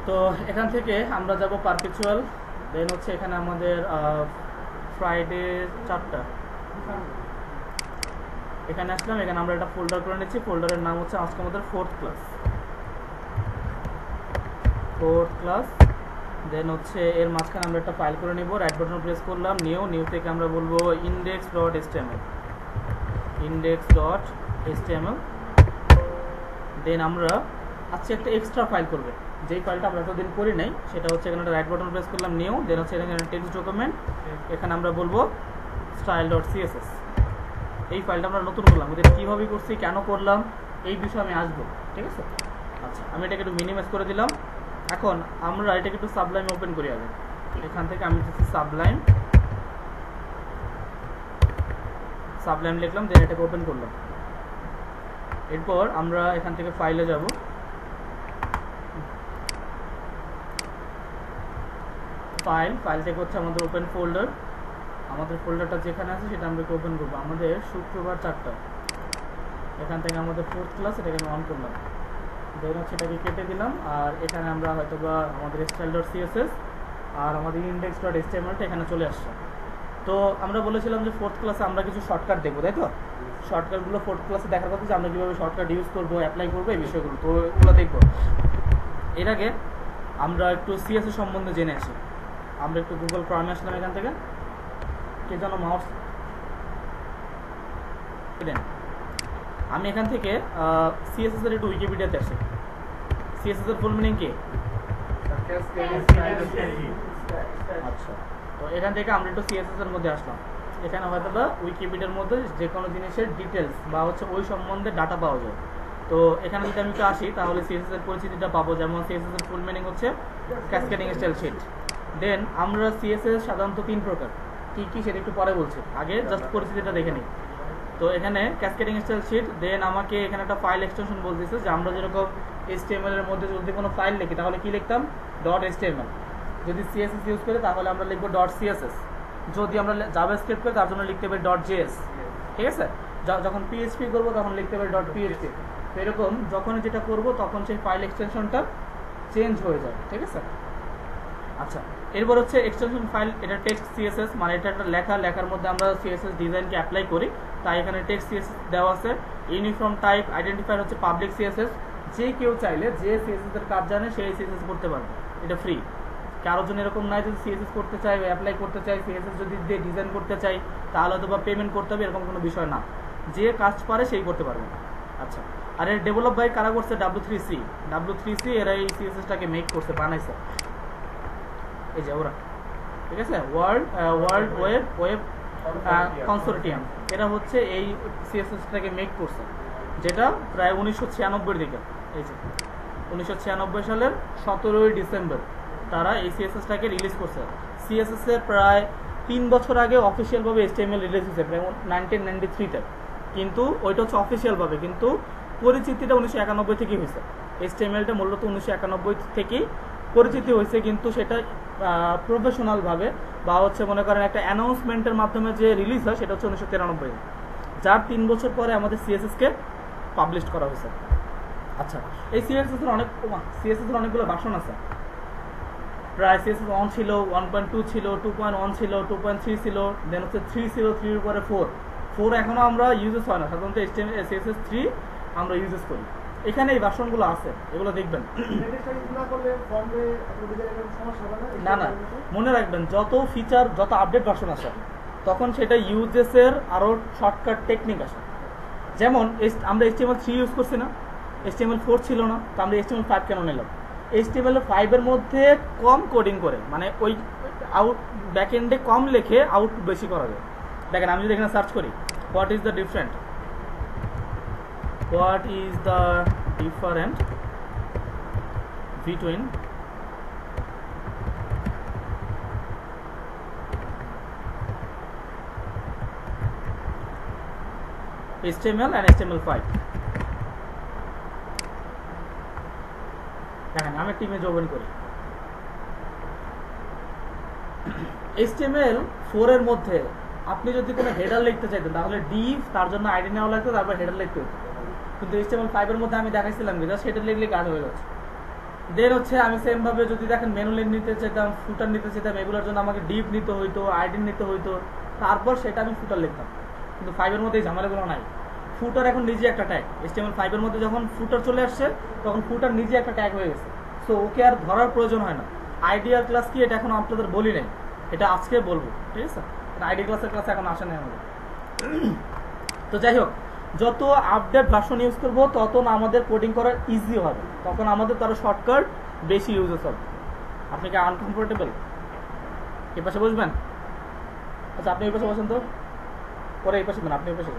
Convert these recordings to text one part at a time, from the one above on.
তো এখান থেকে আমরা যাব পারপিচুয়াল, দেন হচ্ছে এখানে আমাদের ফ্রাইডে 4টা। এখানে আসলাম, এখানে আমরা একটা ফোল্ডার করে নিচ্ছি, ফোল্ডারের নাম হচ্ছে আজকে আমাদের ফোর্থ ক্লাস। দেন হচ্ছে এর মাঝখানে আমরা একটা ফাইল করে নিব, রাইট বাটন প্রেস করলাম, নিউ থেকে আমরা বলবো index.html। দেন আমরা আজকে একটা এক্সট্রা ফাইল করবে, যেই ফাইলটা আমরা এতদিন করি নাই, সেটা হচ্ছে এখানে রাইট বাটন প্রেস করলাম, নিউ, দেন হচ্ছে এখানে টেক্সট ডকুমেন্ট, এখানে আমরা বলবো style.css। এই ফাইলটা আমরা নতুন করলাম, এটা কীভাবে করছি, কেন করলাম, এই বিষয়ে আমি আসবো, ঠিক আছে। আচ্ছা, আমি এটাকে একটু মিনিমাইজ করে দিলাম। এখন আমরা এটাকে একটু সাবলাইম ওপেন করি আগে। এখান থেকে আমি দিচ্ছি সাবলাইম লিখলাম, দেন এটাকে ওপেন করলাম। এরপর আমরা এখান থেকে ফাইলে যাব, ফাইল থেকে হচ্ছে আমাদের ওপেন ফোল্ডার, আমাদের ফোল্ডারটা যেখানে আছে সেটা আমরা ওপেন করবো। আমাদের শুক্রবার 4টা, এখান থেকে আমাদের ফোর্থ ক্লাস, এটাকে আমি অন করলাম, দেন হচ্ছে এটাকে কেটে দিলাম। আর এখানে আমরা হয়তো বা আমাদের style.css আর আমাদের index.html এখানে চলে আসছে। তো আমরা বলেছিলাম যে ফোর্থ ক্লাসে আমরা কিছু শর্টকাট দেখবো, তাই তো? শর্টকাটগুলো ফোর্থ ক্লাসে দেখার কথা, যে আমরা কীভাবে শর্টকাট ইউজ করবো, অ্যাপ্লাই করবো, এই বিষয়গুলো, তো এগুলো দেখবো। এর আগে আমরা একটু সিএসএস সম্বন্ধে জেনে আসি। আমরা একটু গুগল ক্রমে আসলাম, এখান থেকে কে যেন মাউস, আমি এখান থেকে সিএসএস এর একটু উইকিপিডিয়াতে আসি। সিএসএস এর ফুল মিনিং কি? আচ্ছা, তো এখান থেকে আমরা একটু সিএসএস এর মধ্যে আসলাম। এখানে হয়তো বা উইকিপিডিয়ার মধ্যে যে কোনো জিনিসের ডিটেলস বা হচ্ছে ওই সম্বন্ধে ডাটা পাওয়া যায়। তো এখানে যদি আমি একটু আসি, তাহলে সিএসএস এর পরিচিতিটা পাবো। যেমন সিএসএস এর ফুল মিনিং হচ্ছে ক্যাসকেডিং স্টাইল শিট। দেন আমরা সিএসএস সাধারণত 3 প্রকার, কি সেটা একটু পরে বলছি, আগে জাস্ট পরিচিতিটা দেখে নিই। তো এখানে ক্যাসকেডিং স্টাইল শিট, দেন আমাকে এখানে একটা ফাইল এক্সটেনশন বলতেছে, যে আমরা যেরকম HTML এর মধ্যে যদি কোনো ফাইল লিখি তাহলে কি লিখতাম, .html। যদি CSS ইউজ করি তাহলে আমরা লিখবো .css। যদি আমরা জাভাস্ক্রিপ্ট করি তার জন্য লিখতে হবে .js, ঠিক আছে। যখন PHP করবো তখন লিখতে হবে .php। তো এরকম যখন যেটা করবো তখন সেই ফাইল এক্সটেনশনটা চেঞ্জ হয়ে যায়, ঠিক আছে। আচ্ছা, এরপর হচ্ছে এক্সটেনশন ফাইল, এটা টেক্সট সিএসএস, মানে এটা একটা লেখার মধ্যে আমরা সিএসএস ডিজাইনকে অ্যাপ্লাই করি, তাই এখানে টেক্সট সিএসএস দেওয়া আছে। ইউনিফর্ম টাইপ আইডেন্টিফায়ার হচ্ছে পাবলিক সিএসএস, যে কেউ চাইলে যে সিএসএস এর কাজ জানে সেই সিএসএস করতে পারবে, এটা ফ্রি। কারোর জন্য এরকম নাই যদি সিএসএস করতে চাই, অ্যাপ্লাই করতে চাই, সিএসএস যদি দিয়ে ডিজাইন করতে চাই তাহলে হয়তো বা পেমেন্ট করতে হবে, এরকম কোনো বিষয় না, যে কাজ পারে সেই করতে পারবে। আচ্ছা, আর এর ডেভেলপ বাই কারা করছে? W3C এরা এই সিএসএসটাকে মেক করছে, বানাইছে, এই যে ওরা, ঠিক আছে। ওয়ার্ল্ড ওয়েব কনসোর্টিয়াম, এরা হচ্ছে এই সিএসএসটাকে মেক করছে, যেটা প্রায় 1996 দিকে, এই যে 1996 সালের 17 ডিসেম্বর তারা এই সিএসএসটাকে রিলিজ করছে। সিএসএস এর প্রায় 3 বছর আগে অফিসিয়ালভাবে HTML রিলিজ হয়েছে, প্রায় 1993-তে, কিন্তু ওইটা হচ্ছে অফিসিয়ালভাবে, কিন্তু পরিচিতিটা 1991 থেকেই হয়েছে। HTMLটা মূলত 1991 থেকেই পরিচিতি হয়েছে, কিন্তু সেটা প্রফেশনালভাবে বা হচ্ছে মনে করেন একটা অ্যানাউন্সমেন্টের মাধ্যমে যে রিলিজ হয় সেটা হচ্ছে 1993, যার 3 বছর পরে আমাদের সিএসএসকে পাবলিশ করা হয়েছে। আচ্ছা, এই সিএসএস এর অনেকগুলো ভার্সন আছে, প্রায় সিএসএস 1 ছিল, 1.2 ছিল, 2.1 ছিল, 2.3 ছিল, দেন হচ্ছে 3 ছিল, 3 এর পরে 4 এখনো আমরা ইউজেস হয় না, সাধারণত সিএসএস 3 আমরা ইউজেস করি। এখানে এই ভার্সনগুলো আছে, এগুলো দেখবেন। না, মনে রাখবেন যত ফিচার, যত আপডেট ভার্সন আসে তখন সেটা ইউজেসের আরও শর্টকাট টেকনিক আসে। যেমন আমরা HTML3 ইউজ করছি না, HTML4 ছিল না, তো আমরা HTML5 কেন নিলাম? HTML5 এর মধ্যে কম কোডিং করে, মানে ওই ব্যাকএন্ডে কম লিখে আউটপুট বেশি করা যায়। দেখেন, আমি যদি এখানে সার্চ করি what is the different between HTML and HTML5, দেখেন আমি একটা ইমেজ ওপেন করি। HTML4 এর মধ্যে আপনি যদি কোনো হেডার লিখতে চাইতেন তাহলে ডিভ, তার জন্য আইডি নেওয়া লাগতো, তারপর হেডার লিখতে হতো। কিন্তু HTML5 এর মধ্যে আমি দেখাইছিলাম যে জাস্ট হেডার লিখলে কাজ হয়ে যাচ্ছে। দেন হচ্ছে আমি সেম ভাবে যদি দেখেন মেনু লিঙ্ক নিতে চাইতাম, ফুটার নিতে চাইতাম, এগুলোর জন্য আমাকে ডিপ নিতে হইতো, আইডি নিতে হইতো, তারপর সেটা আমি ফুটার লিখতাম। কিন্তু 5 এর মধ্যে এই ঝামেলাগুলো নাই। ফুটার এখন নিজে একটা ট্যাগ, HTML5 এর মধ্যে যখন ফুটার চলে আসছে তখন ফুটার নিজে একটা ট্যাগ হয়ে গেছে। সো ওকে আর ধরার প্রয়োজন হয় না। আইডিয়াল ক্লাস কি এটা এখন আপনাদের বলি নাই, এটা আজকে বলবো, ঠিক আছে? আইডি ক্লাসের ক্লাস এখন আসে নাই আমাদের। তো যাই হোক, যত আপডেট ভার্সন ইউজ করবো তত না আমাদের কোডিং করার ইজি হবে, তখন আমাদের তারও শর্টকাট বেশি ইউজেস হবে। আপনি কি আনকমফোর্টেবল? এই পাশে বসবেন? আচ্ছা আপনি এই পাশে বসেন তো, পরে এই পাশে আপনি এই পাশে।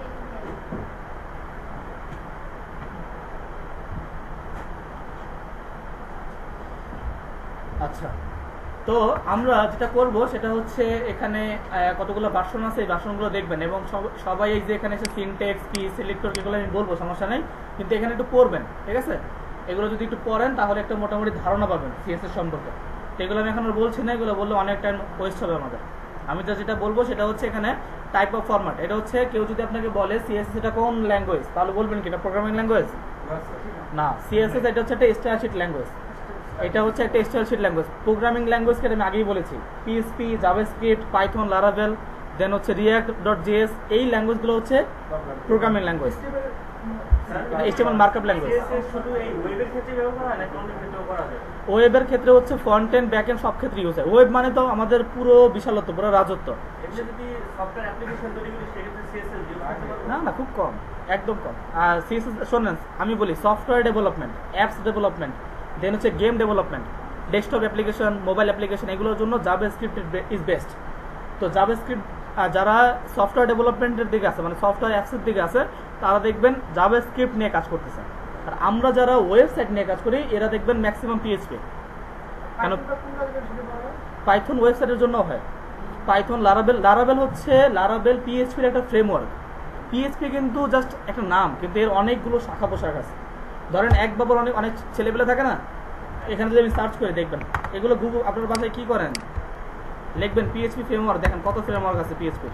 আচ্ছা, তো আমরা যেটা করব সেটা হচ্ছে এখানে কতগুলো ভার্সন আছে, এই ভার্সনগুলো দেখবেন এবং সবাই এই যে এখানে এসে সিনট্যাক্স কি সিলেক্টর এগুলো আমি বলবো, সমস্যা নেই, কিন্তু এখানে একটু পড়বেন, ঠিক আছে? এগুলো যদি একটু পড়েন তাহলে একটা মোটামুটি ধারণা পাবেন সিএসএস সম্পর্কে। তো এগুলো আমি এখন আর বলছি না, এগুলো বললে অনেক টাইম ওয়েস্ট হবে আমাদের। আমি যেটা বলবো সেটা হচ্ছে এখানে টাইপ অফ ফরম্যাট। এটা হচ্ছে কেউ যদি আপনাকে বলে সিএসএস এটা কোন ল্যাঙ্গুয়েজ, তাহলে বলবেন কি এটা প্রোগ্রামিং ল্যাঙ্গুয়েজ? না, সিএসএস এটা হচ্ছে একটা স্টাইল শিট ল্যাঙ্গুয়েজ। এটা হচ্ছে একটা স্টাইল শিট ল্যাঙ্গুয়েজ। প্রোগ্রামিং ল্যাঙ্গুয়েজকে আমি আগেই বলেছি, PHP, JavaScript, Python, Laravel, then হচ্ছে রিঅ্যাক্ট.জেএস, এই ল্যাঙ্গুয়েজগুলো হচ্ছে programming language. HTML markup language. শুধু এই ওয়েবের ক্ষেত্রে ব্যবহার হয় না, কোন ক্ষেত্রেও করা যায়? ওয়েবের ক্ষেত্রে হচ্ছে ফ্রন্ট এন্ড ব্যাক এন্ড সব ক্ষেত্রে ইউজ হয়। ওয়েব মানে তো আমাদের পুরো বিশালত্ব, পুরো রাজত্ব। এমনি যদি সফটওয়্যার অ্যাপ্লিকেশন তৈরি করি সেক্ষেত্রে সিএসএস ইউজ করতে পারবো? না, খুব কম, একদম কম। আর সিএসএস শোনেন, আমি বলি software development, apps development, then হচ্ছে game development, desktop application, mobile application, এগুলোর জন্য জাভাস্ক্রিপ্ট ইজ বেস্ট। তো জাভাস্ক্রিপ্ট যারা সফটওয়্যার ডেভেলপমেন্টের দিকে আছে, মানে সফটওয়্যার অ্যাপসের দিকে আছে, তারা দেখবেন জাভাস্ক্রিপ্ট নিয়ে কাজ করতেছে। আর আমরা যারা ওয়েবসাইট নিয়ে কাজ করি এরা দেখবেন ম্যাক্সিমাম পিএইচপি। কেন? পাইথন ওয়েবসাইটের জন্য হয়। পাইথন, লারাভেল হচ্ছে লারাভেল পিএইচপির একটা ফ্রেমওয়ার্ক। পিএইচপি কিন্তু জাস্ট একটা নাম, কিন্তু এর অনেকগুলো শাখা পোশাক আছে। ধরেন এক বাবার অনেক ছেলেপেলে থাকে না, এখানে যদি আমি সার্চ করে দেখবেন, এগুলো গুগল আপনার বাসায় কি করেন লিখবেন পিএইচপি ফ্রেমওয়ার্ক, দেখেন কত ফ্রেমওয়ার্ক আছে পিএইচপি।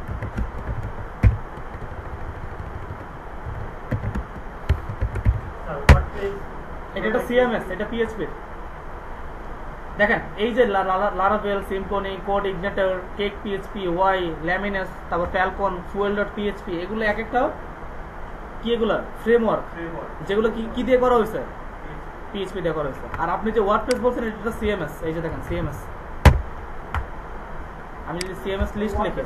এটা একটা সিএমএস, এটা পিএইচপি। দেখেন এই যে Laravel, Symfony, CodeIgniter, CakePHP, Yii, Laminas, তারপর ফ্যালকন, ফুয়েল.পিএইচপি, এগুলো এক একটা কি, এগুলো ফ্রেমওয়ার্ক, যেগুলো কি দিয়ে করা হয়েছে? পিএইচপি দিয়ে করা হয়েছে। আর আপনি যে ওয়ার্ডপ্রেস বলছেন এটা সিএমএস, এই যে দেখেন সিএমএস। আমি যদি সিএমএস লিস্ট লিখি,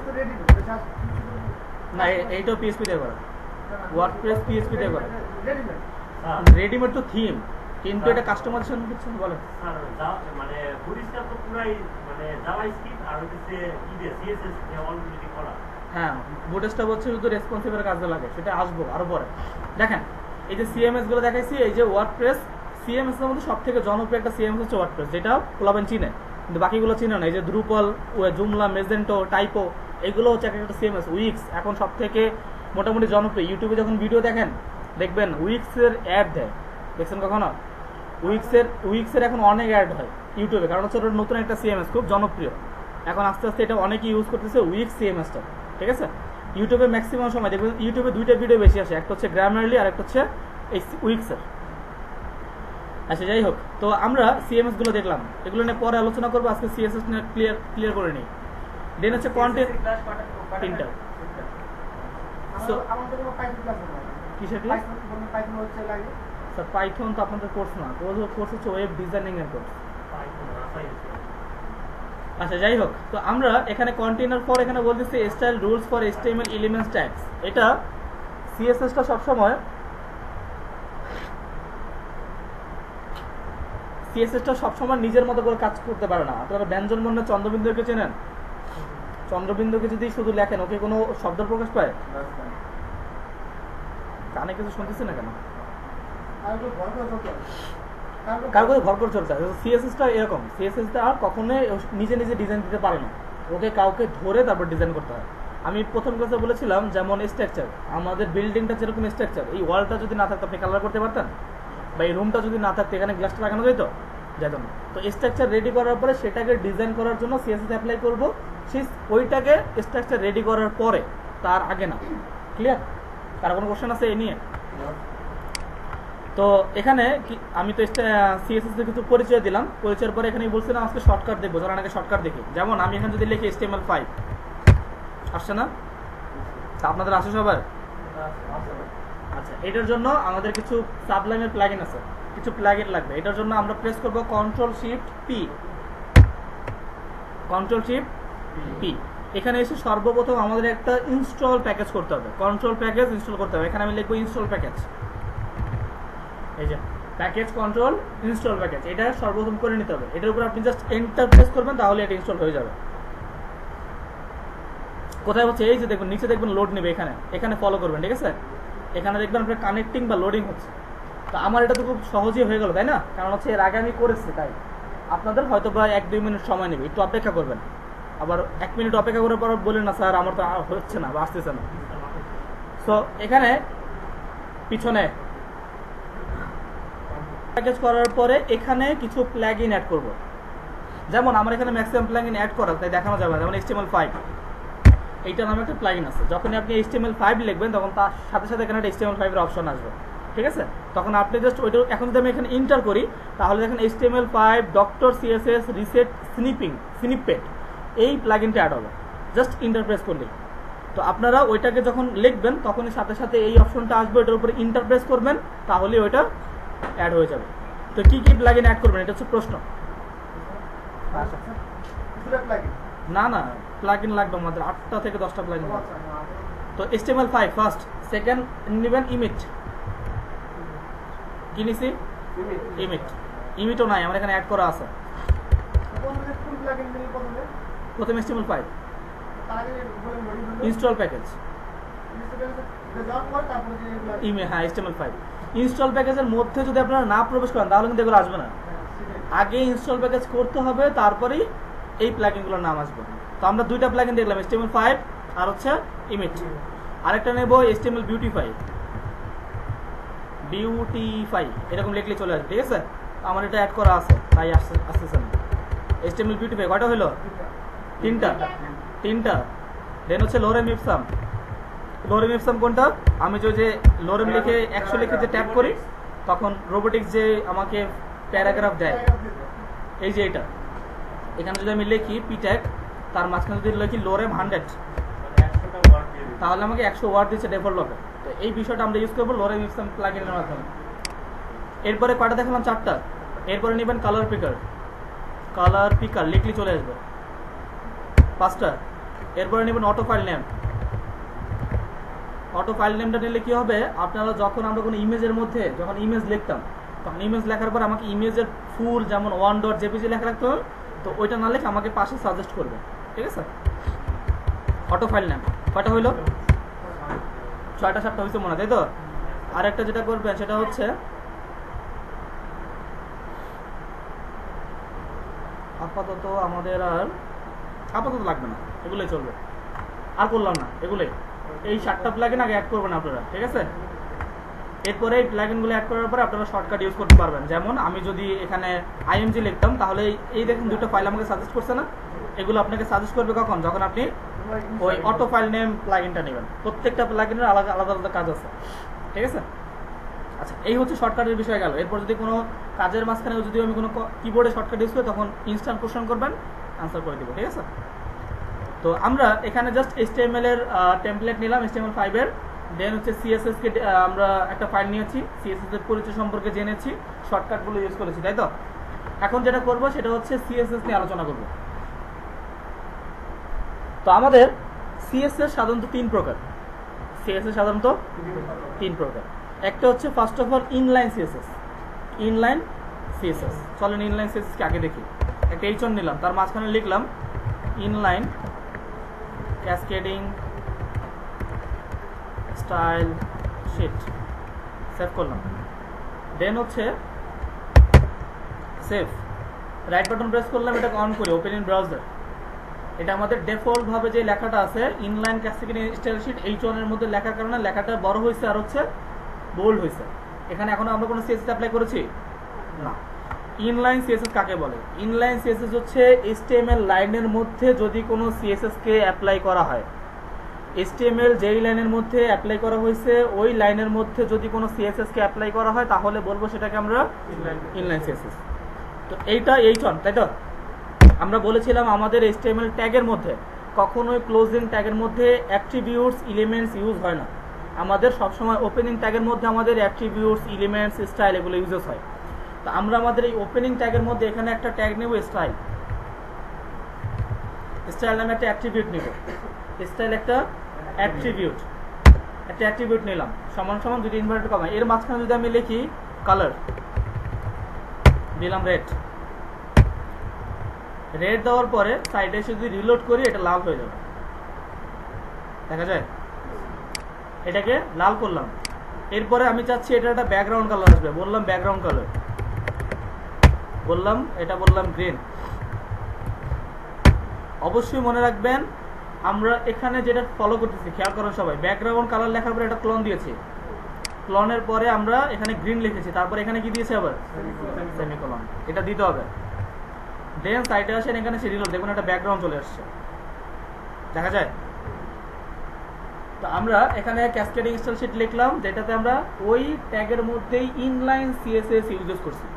না এইটাও পিএইচপি দিয়ে করা, ওয়ার্ডপ্রেস পিএইচপি দিয়ে করা, রেডিমেড তো থিম, কিন্তু এটা কাস্টমাইজেশন কিছু বলেন। মানে বুটস্ট্র্যাপ তো পুরাই মানে জাভাস্ক্রিপ্ট আর হচ্ছে কি দিয়ে সিএসএস দিয়ে অলরেডি করা। হ্যাঁ, বুটস্ট্র্যাপ হচ্ছে শুধু রেসপন্সিভের কাজে লাগে, সেটা আসবো আরো পরে। দেখেন এই যে সিএমএস গুলো দেখাইছি, এই যে ওয়ার্ডপ্রেস, সিএমএস এর মধ্যে সবথেকে জনপ্রিয় একটা সিএমএস হচ্ছে ওয়ার্ডপ্রেস, যেটা পোলাবেন চিনে, কিন্তু বাকিগুলো চিনে না। এই যে দ্রুপল, জুমলা, মেজেন্টো, টাইপো, এগুলো হচ্ছে একটা সিএমএস। উইক্স এখন সব থেকে মোটামুটি জনপ্রিয়। ইউটিউবে যখন ভিডিও দেখেন দেখবেন উইক্সের অ্যাড দেয়, দেখছেন কখনো? উইক্সের এখন অনেক অ্যাড হয় ইউটিউবে, কারণ হচ্ছে ওটা নতুন একটা সিএমএস, খুব জনপ্রিয়। এখন আস্তে আস্তে এটা অনেকেই ইউজ করতেছে উইক্স সিএমএসটা, ঠিক আছে? ইউটিউবে ম্যাক্সিমাম সময় দেখবেন ইউটিউবে দুইটা ভিডিও বেশি আসে, একটা হচ্ছে গ্রামারলি আর একটা হচ্ছে এই উইক্সের। আচ্ছা যাই হোক, তো আমরা সিএমএস গুলো দেখলাম, এগুলো নিয়ে পরে আলোচনা করবো। আজকে সিএসএস নিয়ে ক্লিয়ার করে নিই। দেন হচ্ছে কন্টেন্ট, তিনটা। কিসের ক্লাস? স্যার পাইথন তো আপনাদের কোর্স না, কোর্স হচ্ছে ওয়েব ডিজাইনিং এর কোর্স। আচ্ছা যাই হোক, তো আমরা এখানে কন্টেইনার ফর এখানে বলতেছি style rules for HTML elements tags. এটা সিএসএসটা সবসময় নিজের মতো করে কাজ করতে পারে না। আপনারা ব্যঞ্জন বর্ণ চন্দ্রবিন্দুকে চেনেন? চন্দ্রবিন্দুকে যদি শুধু লেখেন ওকে কোনো শব্দ প্রকাশ পায়? কানে কিছু শুনতেছে না কেন? কার করে ভর করে চলতে হয়। সিএসএসটা এরকম, সিএসএসটা আর কখনোই নিজে ডিজাইন দিতে পারে না, ওকে কাউকে ধরে তারপর ডিজাইন করতে হয়। আমি প্রথম ক্লাসে বলেছিলাম যেমন স্ট্রাকচার, আমাদের বিল্ডিংটা যেরকম স্ট্রাকচার, এই ওয়ালটা যদি না থাকতো আপনি কালার করতে পারতেন? বা এই রুমটা যদি না থাকতো এখানে গ্লাসটা লাগানো যেত? যেত না। তো স্ট্রাকচার রেডি করার পরে সেটাকে ডিজাইন করার জন্য সিএসএস অ্যাপ্লাই করবো, সেই ওইটাকে স্ট্রাকচার রেডি করার পরে, তার আগে না। ক্লিয়ার? কার কোনো কোশ্চেন আছে এই নিয়ে? তো এখানে আমি তো সিএসএস এর কিছু পরিচয় দিলাম, পরিচয়ের পরে এখানে বলছিলাম আজকে শর্টকাট দেখবো, চলো আগে শর্টকাট দেখি। যেমন আমি এখানে যদি লিখি HTML5 আসছে না? আপনাদের আসে সবার? আচ্ছা, এটার জন্য আমাদের কিছু সাবলাইমের প্লাগইন আছে, কিছু প্লাগইন লাগবে। এটার জন্য আমরা প্রেস করব Ctrl+Shift+P, Ctrl+Shift+P। এখানে এসে সর্বপ্রথম আমাদের একটা ইনস্টল প্যাকেজ করতে হবে, কন্ট্রোল প্যাকেজ ইনস্টল করতে হবে। এখানে আমি লিখবো ইনস্টল প্যাকেজ, এই যে প্যাকেজ কন্ট্রোল ইনস্টল প্যাকেজ, এটা সর্বপ্রথম করে নিতে হবে। এটার উপর আপনি জাস্ট এন্টার প্রেস করবেন, তাহলে এটা ইনস্টল হয়ে যাবে। কোথায় হচ্ছে এই যে দেখুন নিচে দেখবেন লোড নেবে, এখানে ফলো করবেন, ঠিক আছে? এখানে দেখবেন আপনার কানেক্টিং বা লোডিং হচ্ছে। তো আমার এটা তো খুব সহজেই হয়ে গেল, তাই না? কারণ হচ্ছে এর আগে আমি করেছি, তাই আপনাদের হয়তো বা 1-2 মিনিট সময় নেবে, একটু অপেক্ষা করবেন। আবার 1 মিনিট অপেক্ষা করার পর বলেন না স্যার আমার তো হচ্ছে না বা আসতেছে না। সো এখানে পিছনে প্যাকেজ করার পরে এখানে কিছু প্লাগইন অ্যাড করব। যেমন আমার এখানে ম্যাক্সিমাম প্লাগইন অ্যাড করা, তাই দেখানো যাবে। যেমন HTML5 এইটা নামে একটা প্লাগইন আছে। যখনই আপনি HTML5 লিখবেন তখন তার সাথে সাথে এখানে একটা HTML5 এর অপশন আসবে, ঠিক আছে? তখন আপনি জাস্ট ওইটা, এখন যদি আমি এখানে এন্টার করি তাহলে দেখেন HTML5 .css রিসেট স্নিপেট এই প্লাগইনটা অ্যাড হবে, জাস্ট এন্টার প্রেস করলেই। তো আপনারা ওইটাকে যখন লিখবেন তখনই সাথে সাথে এই অপশনটা আসবে, ওটার উপরে এন্টার প্রেস করবেন, তাহলে ওইটা অ্যাড হয়ে যাবে। তো কি কি প্লাগইন অ্যাড করবেন, এটা হচ্ছে প্রশ্ন। না না, প্লাগইন লাগবে আমাদের 8টা থেকে 10টা প্লাগইন। তো HTML5 ফার্স্ট, সেকেন্ড নেবেন ইমেজ। কি নিছি? ইমেজও নাই আমার এখানে অ্যাড করা আছে। প্রথমে HTML5 ইনস্টল প্যাকেজ, হ্যাঁ HTML5 ইনস্টল প্যাকেজের মধ্যে যদি আপনারা না প্রবেশ করেন তাহলে কিন্তু এগুলো আসবে না। আগে ইনস্টল প্যাকেজ করতে হবে, তারপরেই এই প্লাগইনগুলোর নাম আসবে। তো আমরা দুইটা প্লাগইন দেখলাম, HTML5 আর হচ্ছে ইমেজ। আরেকটা নেব HTML বিউটিফাই, এরকম লিখলে চলে আসবে, ঠিক আছে? আমার এটা অ্যাড করা আছে তাই আসতেছে না। HTML বিউটিফাই কয়টা হলো? তিনটা। দেন হচ্ছে লোরেম ইপসাম কোনটা? আমি যে লোরেম লিখে 100 লিখে যে ট্যাপ করি তখন রোবোটিক্স যে আমাকে প্যারাগ্রাফ দেয়, এই যে এটা। এখানে যদি আমি লিখি পিট্যাগ, তার মাঝখানে যদি লিখি লোরেম 100, তাহলে আমাকে 100 ওয়ার্ড দিচ্ছে ডিফল্ট লকে। তো এই বিষয়টা আমরা ইউজ করবো লোরেম ইপসাম প্লাগইনের মাধ্যমে। এরপরে কয়টা দেখালাম? 4টা। এরপরে নেবেন কালার পিকার লিখলি চলে আসবে 5টা। এরপরে নেবেন অটো ফাইল নেমটা নিলে কি হবে, আপনারা যখন আমরা কোনো ইমেজের মধ্যে যখন ইমেজ লিখতাম তখন ইমেজ লেখার পর আমাকে ইমেজের ফুল যেমন 1.jpg লেখা রাখতে হবে, তো ওইটা না লিখে আমাকে পাশে সাজেস্ট করবে, ঠিক আছে? অটো ফাইল নেম কয়টা হইলো? 6টা-7টা হয়েছে মনে হয়, তাই তো? আরেকটা যেটা করবেন সেটা হচ্ছে আপাতত আমাদের আর লাগবে না, এগুলোই চলবে, আর করলাম না এগুলোই। এই 7টা প্লাগইন আগে অ্যাড করবেন আপনারা, ঠিক আছে? এরপরে এই প্লাগইনগুলো অ্যাড করার পরে আপনারা শর্টকাট ইউজ করতে পারবেন। যেমন আমি যদি এখানে IMG লিখতাম তাহলে এই দেখুন দুটো ফাইল আমাকে সাজেস্ট করছে না? এগুলো আপনাকে সাজেস্ট করবে কখন? যখন আপনি ওই অটো ফাইল নেম প্লাগইনটা নেবেন। প্রত্যেকটা প্লাগইনের আলাদা আলাদা কাজ আছে, ঠিক আছে? আচ্ছা, এই হচ্ছে শর্টকাটের বিষয় গেল। এরপর যদি কোনো কাজের মাঝখানে যদি আমি কোনো কিবোর্ডে শর্টকাট ইউজ করি তখন ইনস্ট্যান্ট কোশ্চেন করবেন, আনসার করে দিব, ঠিক আছে? তো আমরা এখানে জাস্ট HTML এর টেমপ্লেট নিলাম, HTML5 এর। দেন হচ্ছে CSS কে আমরা একটা ফাইল নিয়েছি, CSS এর পরিচয় সম্পর্কে জেনেছি, শর্টকাটগুলো ইউজ করেছি, তাই তো? এখন যেটা করব সেটা হচ্ছে CSS নিয়ে আলোচনা করব। তো আমাদের CSS সাধারণত 3 প্রকার। একটা হচ্ছে first of all inline CSS। চলেন ইনলাইন CSS কে আগে দেখি। একটা H1 নিলাম, তার মাঝখানে লিখলাম inline cascading style sheet, save করলাম। দেন হচ্ছে সেভ, রাইট বাটন প্রেস করলাম, এটাকে অন করি, ওপেন ইন ব্রাউজার। এটা আমাদের ডিফল্ট ভাবে যে লেখাটা আছে inline cascading style sheet H1 এর মধ্যে লেখার কারণে লেখাটা বড় হয়েছে আর হচ্ছে বোল্ড হয়েছে। এখানে এখনো আমরা কোনো CSS অ্যাপ্লাই করেছি না। ইনলাইন CSS কাকে বলে? ইনলাইন CSS হচ্ছে HTML লাইনের মধ্যে যদি কোনো CSS কে অ্যাপ্লাই করা হয়, HTML যেই লাইনের মধ্যে অ্যাপ্লাই করা হয়েছে ওই লাইনের মধ্যে যদি কোনো CSS কে অ্যাপ্লাই করা হয় তাহলে বলবো সেটাকে আমরা ইনলাইন CSS। তো এইটা H1, তাই তো? আমরা বলেছিলাম আমাদের HTML ট্যাগের মধ্যে কখনোই ক্লোজিং ট্যাগের মধ্যে অ্যাট্রিবিউটস এলিমেন্টস ইউজ হয় না। আমাদের সবসময় ওপেনিং ট্যাগের মধ্যে আমাদের অ্যাট্রিবিউটস এলিমেন্টস স্টাইল এগুলো ইউজেস হয়। তো আমরা আমাদের এই ওপেনিং ট্যাগের মধ্যে এখানে একটা ট্যাগ নেব স্টাইল। স্টাইল নামে একটা অ্যাট্রিবিউট নেব। স্টাইল একটা অ্যাট্রিবিউট নিলাম, সমান সমান দুটো ইনভার্টেড কমা। এর মাঝখানে যদি আমি লিখি কালার, দিলাম রেড দেওয়ার পরে সাইডে এসে যদি রিলোড করি এটা লাল হয়ে যাবে, দেখা যায়? এটাকে লাল করলাম। এরপরে আমি চাচ্ছি এটা একটা ব্যাকগ্রাউন্ড কালার আসবে, বললাম ব্যাকগ্রাউন্ড কালার, বললাম গ্রিন। অবশ্যই মনে রাখবেন আমরা এখানে যেটা ফলো করতেছি, খেয়াল করেন সবাই, ব্যাকগ্রাউন্ড কালার লেখার পরে একটা ক্লোন দিয়েছি, ক্লোনের পরে আমরা এখানে গ্রিন লিখেছি, তারপরে এখানে কি দিয়েছি আবার সেমিকোলন, এটা দিতে হবে। দেন সাইডে আসেন, এখানে সে রিলোড, দেখুন একটা ব্যাকগ্রাউন্ড চলে আসছে, দেখা যায়? তো আমরা এখানে ক্যাসকেডিং স্টাইল শিট লিখলাম, যেটাতে আমরা ওই ট্যাগের মধ্যেই ইনলাইন CSS ইউজ করছি,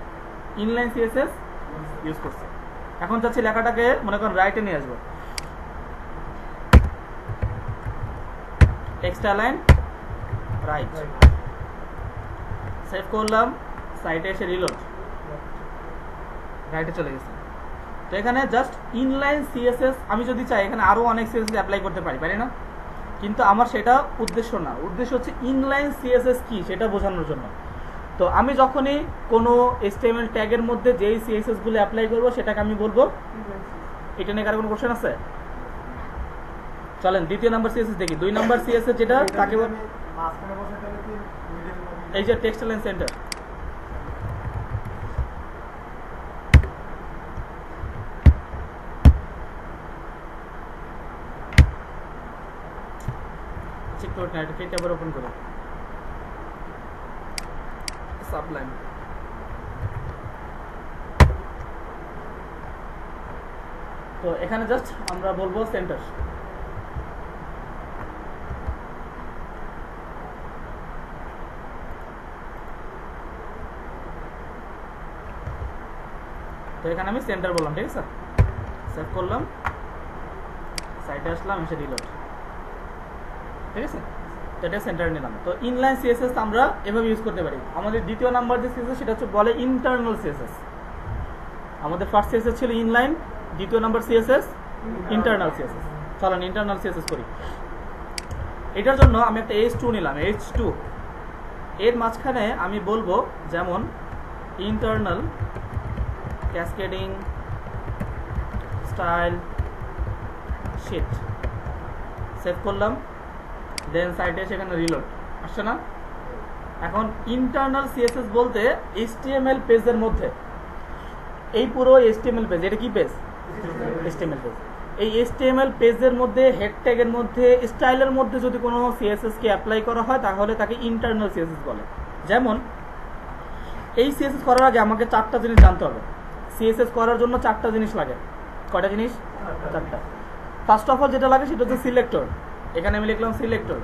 এখন চাচ্ছি লেখাটাকে মনে করেন রাইটে নিয়ে আসবো, টেক্সট অ্যালাইন রাইট, সেভ করলাম, সাইটে এসে রিলোড, রাইটে চলে গেছে। তো এখানে জাস্ট ইনলাইন CSS, আমি যদি চাই এখানে আরো অনেক CSS অ্যাপ্লাই করতে পারি না? কিন্তু আমার সেটা উদ্দেশ্য না, উদ্দেশ্য হচ্ছে ইনলাইন CSS কি সেটা বোঝানোর জন্য। তো আমি যখনই কোনো HTML ট্যাগের মধ্যে যেই CSS গুলো অ্যাপ্লাই করবো সেটাকে আমি বলবো। এটা নিয়ে কারো কোনো কোশ্চেন আছে? চলেন দ্বিতীয় নাম্বার CSS দেখি। 2 নাম্বার CSS যেটা তাকে এই যে টেক্সট অ্যালাইন সেন্টার, আবার ওপেন করো সাবলাইম। তো এখানে জাস্ট আমরা বলবো সেন্টার। তো এখানে আমি সেন্টার বললাম, ঠিক আছে? সেভ করলাম, সাইটে আসলাম, এসে রিলোড, ঠিক আছে? তো এটা সেন্টার নিলাম। তো ইনলাইন CSS আমরা এভাবে ইউজ করতে পারি। আমাদের দ্বিতীয় নাম্বার যে CSS সেটা হচ্ছে বলে ইন্টারনাল CSS। আমাদের ফার্স্ট CSS ছিল ইনলাইন, দ্বিতীয় নাম্বার CSS ইন্টারনাল CSS। চলেন ইন্টারনাল CSS করি। এটার জন্য আমি একটা H2 নিলাম, H2 এর মাঝখানে আমি বলবো যেমন internal cascading style sheet, save করলাম, দেন সাইডে সেখানে রিলোড, আসছে না? এখন ইন্টারনাল CSS বলতে HTML পেজের মধ্যে, এই পুরো HTML পেজ, এটা কি পেজ? HTML page. এই HTML পেজের মধ্যে হেড ট্যাগের মধ্যে স্টাইলের মধ্যে যদি কোনো CSS কে অ্যাপ্লাই করা হয় তাহলে তাকে ইন্টারনাল CSS বলে। যেমন এই CSS করার আগে আমাকে 4টা জিনিস জানতে হবে। CSS করার জন্য 4টা জিনিস লাগে। কয়টা জিনিস? 4টা। ফার্স্ট অফ অল যেটা লাগে সেটা হচ্ছে সিলেক্টর। এখানে আমি লিখলাম সিলেক্টর।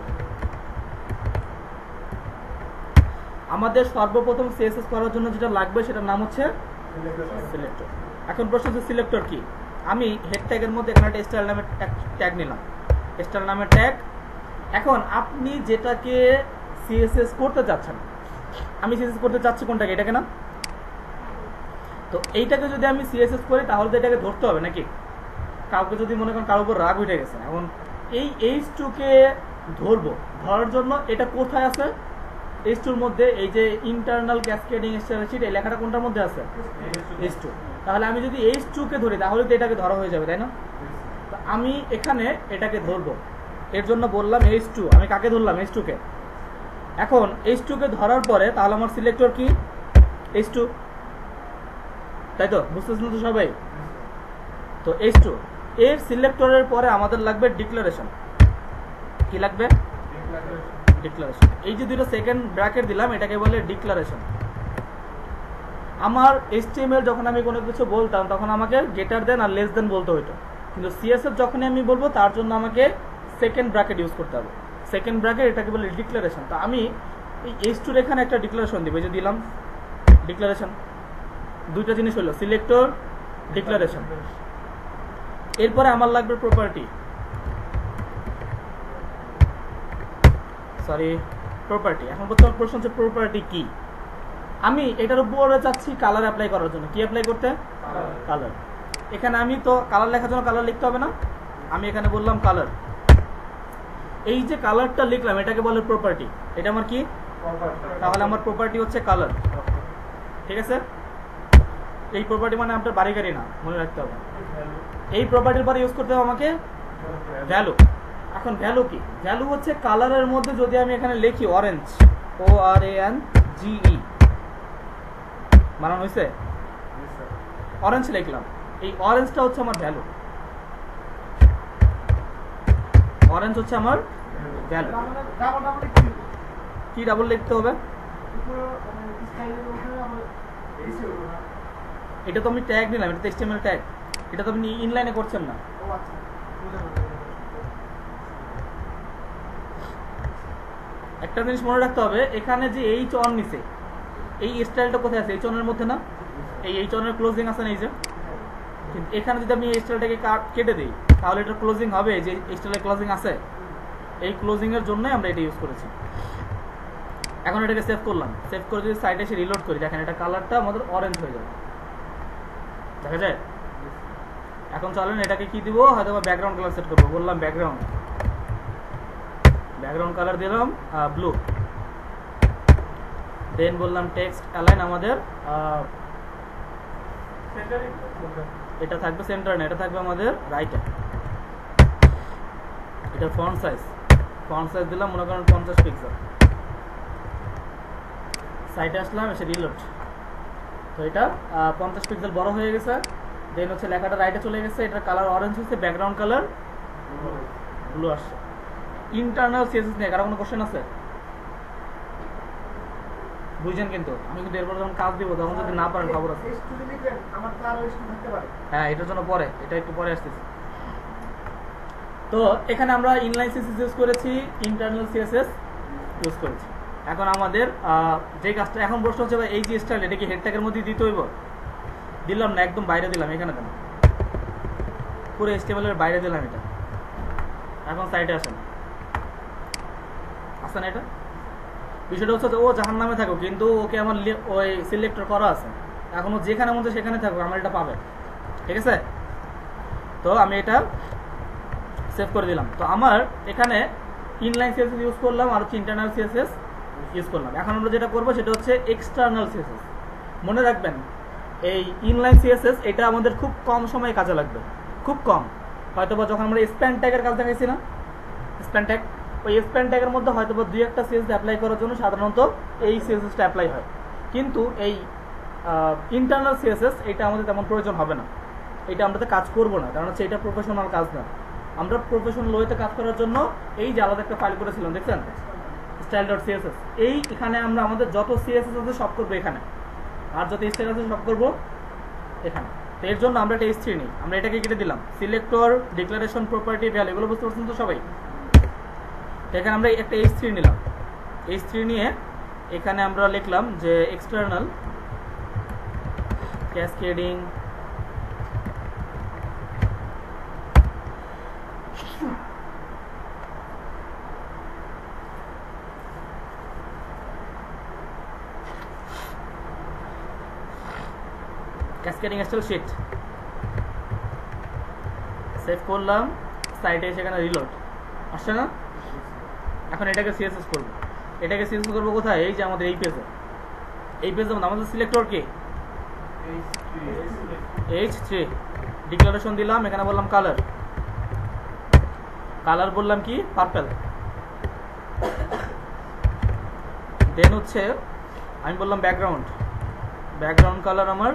আমাদের সর্বপ্রথম CSS করার জন্য যেটা লাগবে সেটার নাম হচ্ছে সিলেক্টর। এখন প্রশ্ন হচ্ছে সিলেক্টর কি? আমি হেড ট্যাগের মধ্যে এখানে একটা স্টাইল নামের ট্যাগ নিলাম, স্টাইল নামের ট্যাগ। এখন আপনি যেটাকে CSS করতে চাচ্ছেন, আমি CSS করতে চাচ্ছি কোনটাকে? এটাকে না? তো এইটাকে যদি আমি CSS করি তাহলে তো এটাকে ধরতে হবে নাকি? কাউকে যদি মনে করেন কারোর উপর রাগ উঠে গেছে, এখন এই H2 কে ধরবো, ধরার জন্য এটা কোথায় আছে? H2 এর মধ্যে এই যে ইন্টারনাল ক্যাসকেডিং স্টাইল শিট, এই লেখাটা কোনটার মধ্যে আছে? H2। তাহলে আমি যদি H2 কে ধরি তাহলে তো এটাকে ধরা হয়ে যাবে, তাই না? তো আমি এখানে এটাকে ধরবো, এর জন্য বললাম H2। আমি কাকে ধরলাম? H2 কে। এখন H2 কে ধরার পরে তাহলে আমার সিলেক্টর কি? H2, তাই তো? বুঝতেছেন তো সবাই? তো H2 এর সিলেক্টরের পরে আমাদের লাগবে ডিক্লারেশন। কি লাগবে? ডিক্লারেশন। এই যে দুটো সেকেন্ড ব্র্যাকেট দিলাম এটাকে বলে ডিক্লারেশন। আমার HTML যখন আমি কোনো কিছু বলতাম তখন আমাকে গ্রেটার দেন আর লেস দেন বলতে হতো, কিন্তু CSS যখনই আমি বলবো তার জন্য আমাকে সেকেন্ড ব্র্যাকেট ইউজ করতে হবে। সেকেন্ড ব্র্যাকেট এটাকে বলে ডিক্লারেশন। তো আমি এই H2 এখানে একটা ডিক্লারেশন দিব, এই যে দিলাম ডিক্লারেশন। দুইটা জিনিস হলো সিলেক্টর, ডিক্লারেশন। এরপরে আমার লাগবে প্রপার্টি, সরি প্রপার্টি। এখন প্রশ্ন হচ্ছে প্রপার্টি কি। আমি এটার উপরে চাচ্ছি কালার অ্যাপ্লাই করার জন্য। কি অ্যাপ্লাই করতে? কালার। এখানে আমি তো কালার লেখার জন্য কালার লিখতে হবে না, আমি এখানে বললাম কালার। এই যে কালারটা লিখলাম এটাকে বলে প্রপার্টি। এটা আমার কি? তাহলে আমার প্রপার্টি হচ্ছে কালার। ঠিক আছে, এই প্রপার্টি মানে আপনার বাড়ি গাড়ি না, মনে রাখতে হবে। এই প্রপার্টির পরে ইউজ করতে হবে আমাকে ভ্যালু। এখন ভ্যালু কি? ভ্যালু হচ্ছে কালারের মধ্যে যদি আমি এখানে লিখি অরেঞ্জ, ORANGE, বানানো হয়েছে, অরেঞ্জ লিখলাম, এই অরেঞ্জটা হচ্ছে আমার ভ্যালু। অরেঞ্জ হচ্ছে আমার ভ্যালু। কি ডাবল লিখতে হবে? এটা তো আমি ট্যাগ নিলাম, এটা তো HTML ট্যাগ, এটা তো আপনি ইনলাইনে করছেন না। একটা জিনিস মনে রাখতে হবে, এখানে যে এইচ অন নিছে, এই স্টাইলটা কোথায় আছে? এইচ অনের মধ্যে না? এই এইচ অনের ক্লোজিং আছে না, এই যে এখানে যদি আমি এই স্টাইলটাকে কেটে দিই তাহলে এটা ক্লোজিং হবে। যে স্টাইলের ক্লোজিং আছে, এই ক্লোজিং এর জন্য আমরা এটা ইউজ করেছি। এখন এটাকে সেভ করলাম, সেভ করে যদি সাইডে এসে রিলোড করি, দেখেন এটা কালারটা আমাদের অরেঞ্জ হয়ে যাবে, দেখা যায়। এখন চলেন এটাকে কি দিব, হয়তো ব্যাকগ্রাউন্ড কালার সেট করবো। বললাম ব্যাকগ্রাউন্ড, ব্যাকগ্রাউন্ড কালার দিলাম ব্লু। দেন বললাম টেক্সট অ্যালাইন, আমাদের এটা থাকবে সেন্টার না, এটা থাকবে আমাদের রাইটে। এটা ফন্ট সাইজ দিলাম মনে করেন 50 পিক্সেল। সাইটে আসলাম, এসে রিলোড, তো এটা 50 পিক্সেল বড় হয়ে গেছে। দেন হচ্ছে লেখাটা রাইটে চলে গেছে, এটার কালার অরেঞ্জ হচ্ছে, ব্যাকগ্রাউন্ড কালার ব্লু আসছে। ইন্টারনাল সিএসএস নিয়ে কারো কোনো কোশ্চেন আছে? বুঝছেন? কিন্তু আমি কিন্তু এরপর যখন কাজ দিব তখন যদি না পারেন খবর আছে। হ্যাঁ, এটার জন্য পরে, এটা একটু পরে আসতেছি। তো এখানে আমরা ইনলাইন সিএসএস ইউজ করেছি, ইন্টারনাল সিএসএস ইউজ করেছি। এখন আমাদের যে কাজটা, এখন প্রশ্ন হচ্ছে এই যে স্টাইল, এটা কি হেড ট্যাগের মধ্যে দিতে হইব? দিলাম না, একদম বাইরে দিলাম, এখানে দেন, পুরো HTML এর বাইরে দিলাম এটা। এখন সাইডে আসেন, আসেন। এটা বিষয়টা হচ্ছে ও জাহান নামে থাকুক, কিন্তু ওকে আমার ওই সিলেক্টর করা আছে, এখন ও যেখানে মধ্যে সেখানে থাকুক, আমার এটা পাবে। ঠিক আছে, তো আমি এটা সেভ করে দিলাম। তো আমার এখানে ইনলাইন সিএসএস ইউজ করলাম আর হচ্ছে ইন্টারনাল সিএসএস ইউজ করলাম। এখন আমরা যেটা করবো সেটা হচ্ছে এক্সটার্নাল সিএসএস। মনে রাখবেন এই ইনলাইন সিএসএস এটা আমাদের খুব কম সময়ে কাজে লাগবে, খুব কম। হয়তো বা যখন আমরা স্প্যান ট্যাগের কাজ দেখাইছি না, স্প্যান ট্যাগ, ওই স্প্যান ট্যাগের মধ্যে হয়তো বা 2-1টা সিএসএস অ্যাপ্লাই করার জন্য সাধারণত এই সিএসএসটা অ্যাপ্লাই হয়। কিন্তু এই ইন্টারনাল সিএসএস এটা আমাদের তেমন প্রয়োজন হবে না, এটা আমরা তো কাজ করবো না, কারণ হচ্ছে এটা প্রফেশনাল কাজ না। আমরা প্রফেশনাল ওয়েতে কাজ করার জন্য এই যে আলাদা একটা ফাইল করেছিলাম, দেখছেন, style.css, এই এখানে আমরা আমাদের যত সিএসএস আছে সব করবো এখানে, আর যত স্টাইল আছে সব করবো এখানে। তো এর জন্য আমরা একটা H3 নিই, আমরা এটাকে কেটে দিলাম, সিলেক্টর, ডিক্লারেশন, প্রপার্টি, ভ্যালু, এগুলো বুঝতে পারছেন তো সবাই। এখানে আমরা একটা H3 নিলাম, H3 নিয়ে এখানে আমরা লিখলাম যে external cascading cascading style sheet save করলাম, সাইটে এসে এখানে রিলোড আসছে না। এখন এটাকে সিএসএস করব, এটাকে সিএসএস করবো কোথায়? এই যে আমাদের এই পেজে, এই পেজে আমাদের সিলেক্টর কে H3, ডিক্লারেশন দিলাম, এখানে বললাম কালার, কালার বললাম কি পার্পল। দেন হচ্ছে আমি বললাম ব্যাকগ্রাউন্ড, ব্যাকগ্রাউন্ড কালার আমার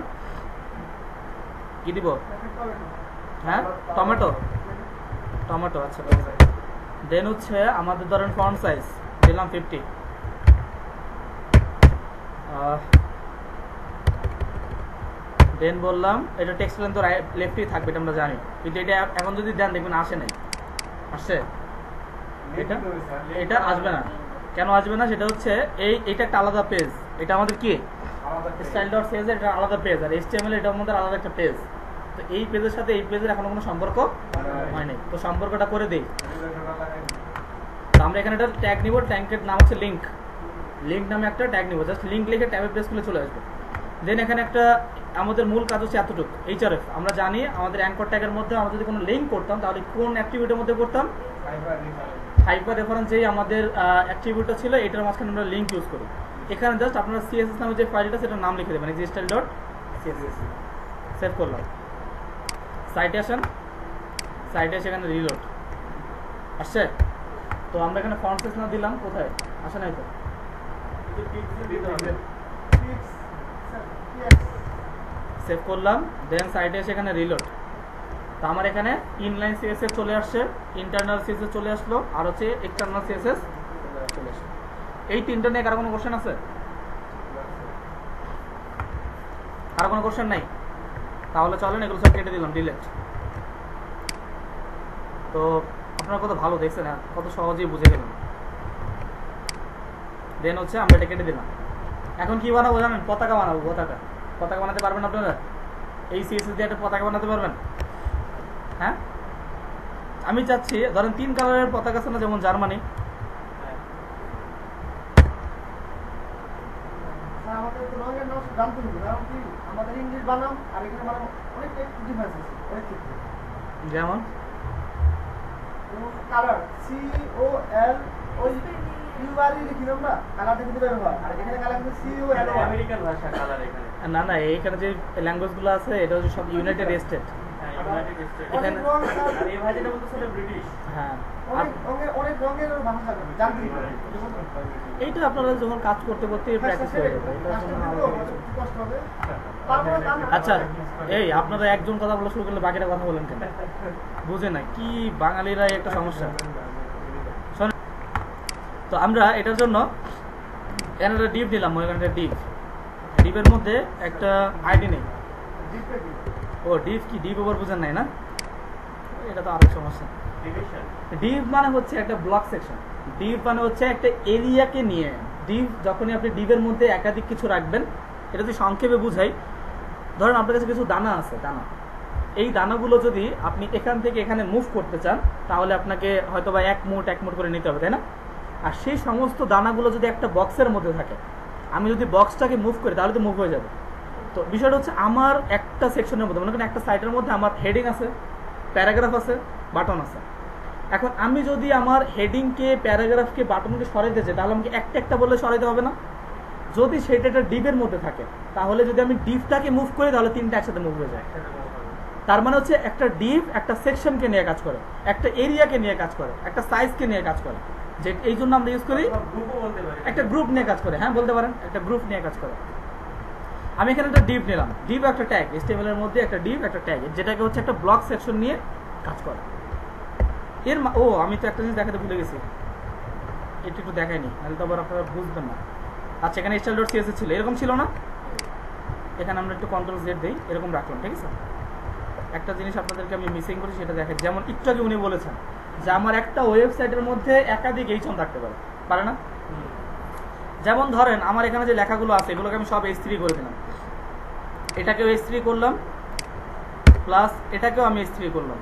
কি দিব? হ্যাঁ, টমেটো, টমেটো, আচ্ছা। দেন হচ্ছে আমাদের ধরেন ফন্ট সাইজ দিলাম 50। দেন বললাম এটা টেক্সট লেন্থ তো লেফটই থাকবে, এটা আমরা জানি, কিন্তু এটা এখন যদি দেন দেখবেন আসে নাই, আসছে এটা এটা আসবে না। কেন আসবে না সেটা হচ্ছে এইটা একটা আলাদা পেজ, এটা আমাদের কি style.cs এটা আলাদা পেজ, আর HTML এটা আমাদের আলাদা একটা পেজ। তো এই পেজের সাথে এই পেজের এখনো কোনো সম্পর্ক হয়নি, তো সম্পর্কটা করে দেই। তো আমরা এখানে একটা ট্যাগ নিব, ট্যাগের নাম হচ্ছে লিংক। লিংক নামে একটা ট্যাগ নিব, জাস্ট লিংক লিখে ট্যাবে প্রেস করলে চলে আসবে। দেন এখানে একটা আমাদের মূল কাজ হচ্ছে এতটুকু href। আমরা জানি আমাদের অ্যাঙ্কর ট্যাগের মধ্যে আমরা যদি কোনো লিংক করতাম তাহলে কোন অ্যাট্রিবিউটের মধ্যে করতাম, হাইপার রেফারেন্স যেই আমাদের অ্যাট্রিবিউটটা ছিল এটার মাঝখানে আমরা লিংক ইউজ করি। এখানে জাস্ট আপনারা css নামে যে ফাইলটা সেটার নাম লিখে দেবেন style.css। সেভ করলাম, সাইটে আসেন, সাইটে এসে এখানে রিলোড আসছে। তো আমরা এখানে ফন্ট সাইজ না দিলাম, কোথায় আসে নাই তো, সেভ করলাম, দেন সাইডে এসে এখানে রিলোড। তো আমার এখানে ইনলাইন সিএসএস চলে আসছে, ইন্টারনাল সিএসএস চলে আসলো, আর হচ্ছে এক্সটার্নাল সিএসএস চলে আসলো। এই তিনটা নিয়ে কারো কোনো কোশ্চেন আছে? কারো কোনো কোশ্চেন নাই? তাহলে চলেন এগুলো সব কেটে দিলাম, ডিলেট। তো আপনারা কত ভালো দেখছেন, কত সহজেই বুঝে গেলেন। দেন হচ্ছে আমরা এটা কেটে দিলাম। এখন কি বানাবো জানেন? পতাকা বানাবো। পতাকা পতাকা বানাতে পারবেন আপনারা? এই সিএসএস দিয়ে একটা পতাকা বানাতে পারবেন? হ্যাঁ, আমি চাচ্ছি ধরেন 3 কালারের পতাকা আছে না, যেমন জার্মানি। যেমন কালার COL ওই ইউআরই লিখি আমরা, কালারটা কিন্তু ব্যবহার, আর এখানে কালার কিন্তু COL আমেরিকান ভাষা কালার এখানে। না না, এইখানে যে ল্যাঙ্গুয়েজ গুলো আছে এটা হচ্ছে সব ইউনাইটেড স্টেট। এখানে আর এই ভাষাটা বলতেছিল ব্রিটিশ। হ্যাঁ, অনেক রঙের ভাষা জানতে এইটা আপনারা যখন কাজ করতে করতে প্র্যাকটিস হয়ে যাবে, এটার জন্য আলাদা কিছু। কষ্ট হবে। আচ্ছা, এই আপনারা একজন কথা বলা শুরু করলে বাকিটা কথা বলেন কেন? বুঝে না কি বাঙালিরা একটা সমস্যা। শোনেন, তো আমরা এটার জন্য এখানে একটা ডিপ নিলাম, ওইখানে একটা ডিপের মধ্যে একটা আইডি নেই। ও ডিপ কি, ডিপ ওভার বুঝেন নাই না? এটা তো আরেক সমস্যা। ডিপ মানে হচ্ছে একটা ব্লক সেকশন। ডিপ মানে হচ্ছে একটা এরিয়াকে নিয়ে। ডিপ যখনই আপনি ডিপের মধ্যে একাধিক কিছু রাখবেন, এটা যদি সংক্ষেপে বুঝাই, ধরেন আপনার কাছে কিছু দানা আছে, দানা। এই দানাগুলো যদি আপনি এখান থেকে এখানে মুভ করতে চান তাহলে আপনাকে হয়তো বা এক মুট করে নিতে হবে, তাই না? আর সেই সমস্ত দানাগুলো যদি একটা বক্সের মধ্যে থাকে, আমি যদি বক্সটাকে মুভ করি তাহলে তো মুভ হয়ে যাবে। তো বিষয়টা হচ্ছে আমার একটা সেকশনের মধ্যে, মনে করেন একটা সাইটের মধ্যে আমার হেডিং আছে, প্যারাগ্রাফ আছে, বাটন আছে। এখন আমি যদি আমার হেডিংকে, প্যারাগ্রাফকে, বাটনকে সরাইতে চাই তাহলে আমাকে একটা একটা বললে সরাইতে হবে না? যদি সেটা একটা ডিপের মধ্যে থাকে তাহলে যদি আমি ডিপটাকে মুভ করি তাহলে তিনটা একসাথে মুভ হয়ে যায়। তার মানে হচ্ছে একটা ডিপ একটা সেকশনকে নিয়ে কাজ করে, একটা এরিয়াকে নিয়ে কাজ করে, একটা সাইজকে নিয়ে কাজ করে। যে এই জন্য আমরা ইউজ করি একটা গ্রুপ নিয়ে কাজ করে। হ্যাঁ, বলতে পারেন একটা গ্রুপ নিয়ে কাজ করে। আমি এখানে একটা ডিপ নিলাম, ডিপ একটা ট্যাগ, HTML এর মধ্যে একটা ডিপ একটা ট্যাগ, যেটাকে হচ্ছে একটা ব্লক সেকশন নিয়ে কাজ করে। আমি তো একটা জিনিস দেখাতে ভুলে গেছি, একটু দেখাইনি, তাহলে তো আবার আপনারা বুঝবেন না। আচ্ছা, এখানে style.css ছিল, এরকম ছিল না? এখানে আমরা একটু Ctrl Z দিই, এরকম রাখলাম, ঠিক আছে? একটা জিনিস আপনাদেরকে আমি মিসিং করি, সেটা দেখেন। যেমন একটু আগে উনি বলেছেন যে আমার একটা ওয়েবসাইটের মধ্যে একাধিক এইচন থাকতে পারে না? যেমন ধরেন আমার এখানে যে লেখাগুলো আছে এগুলোকে আমি সব H3 করে দিলাম, এটাকেও H3 করলাম, প্লাস এটাকেও আমি H3 করলাম,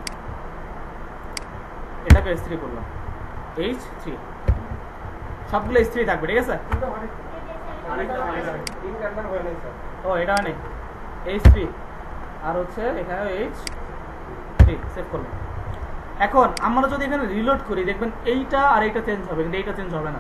এটাকে H3 করলাম, H3, সবগুলো H3 থাকবে, ঠিক আছে? ও এটা নেই, H3 আর হচ্ছে এখানে H3, সেভ করলাম। এখন আমরা যদি এখানে রিলোড করি দেখবেন এইটা আর এইটা চেঞ্জ হবে, কিন্তু এইটা চেঞ্জ হবে না।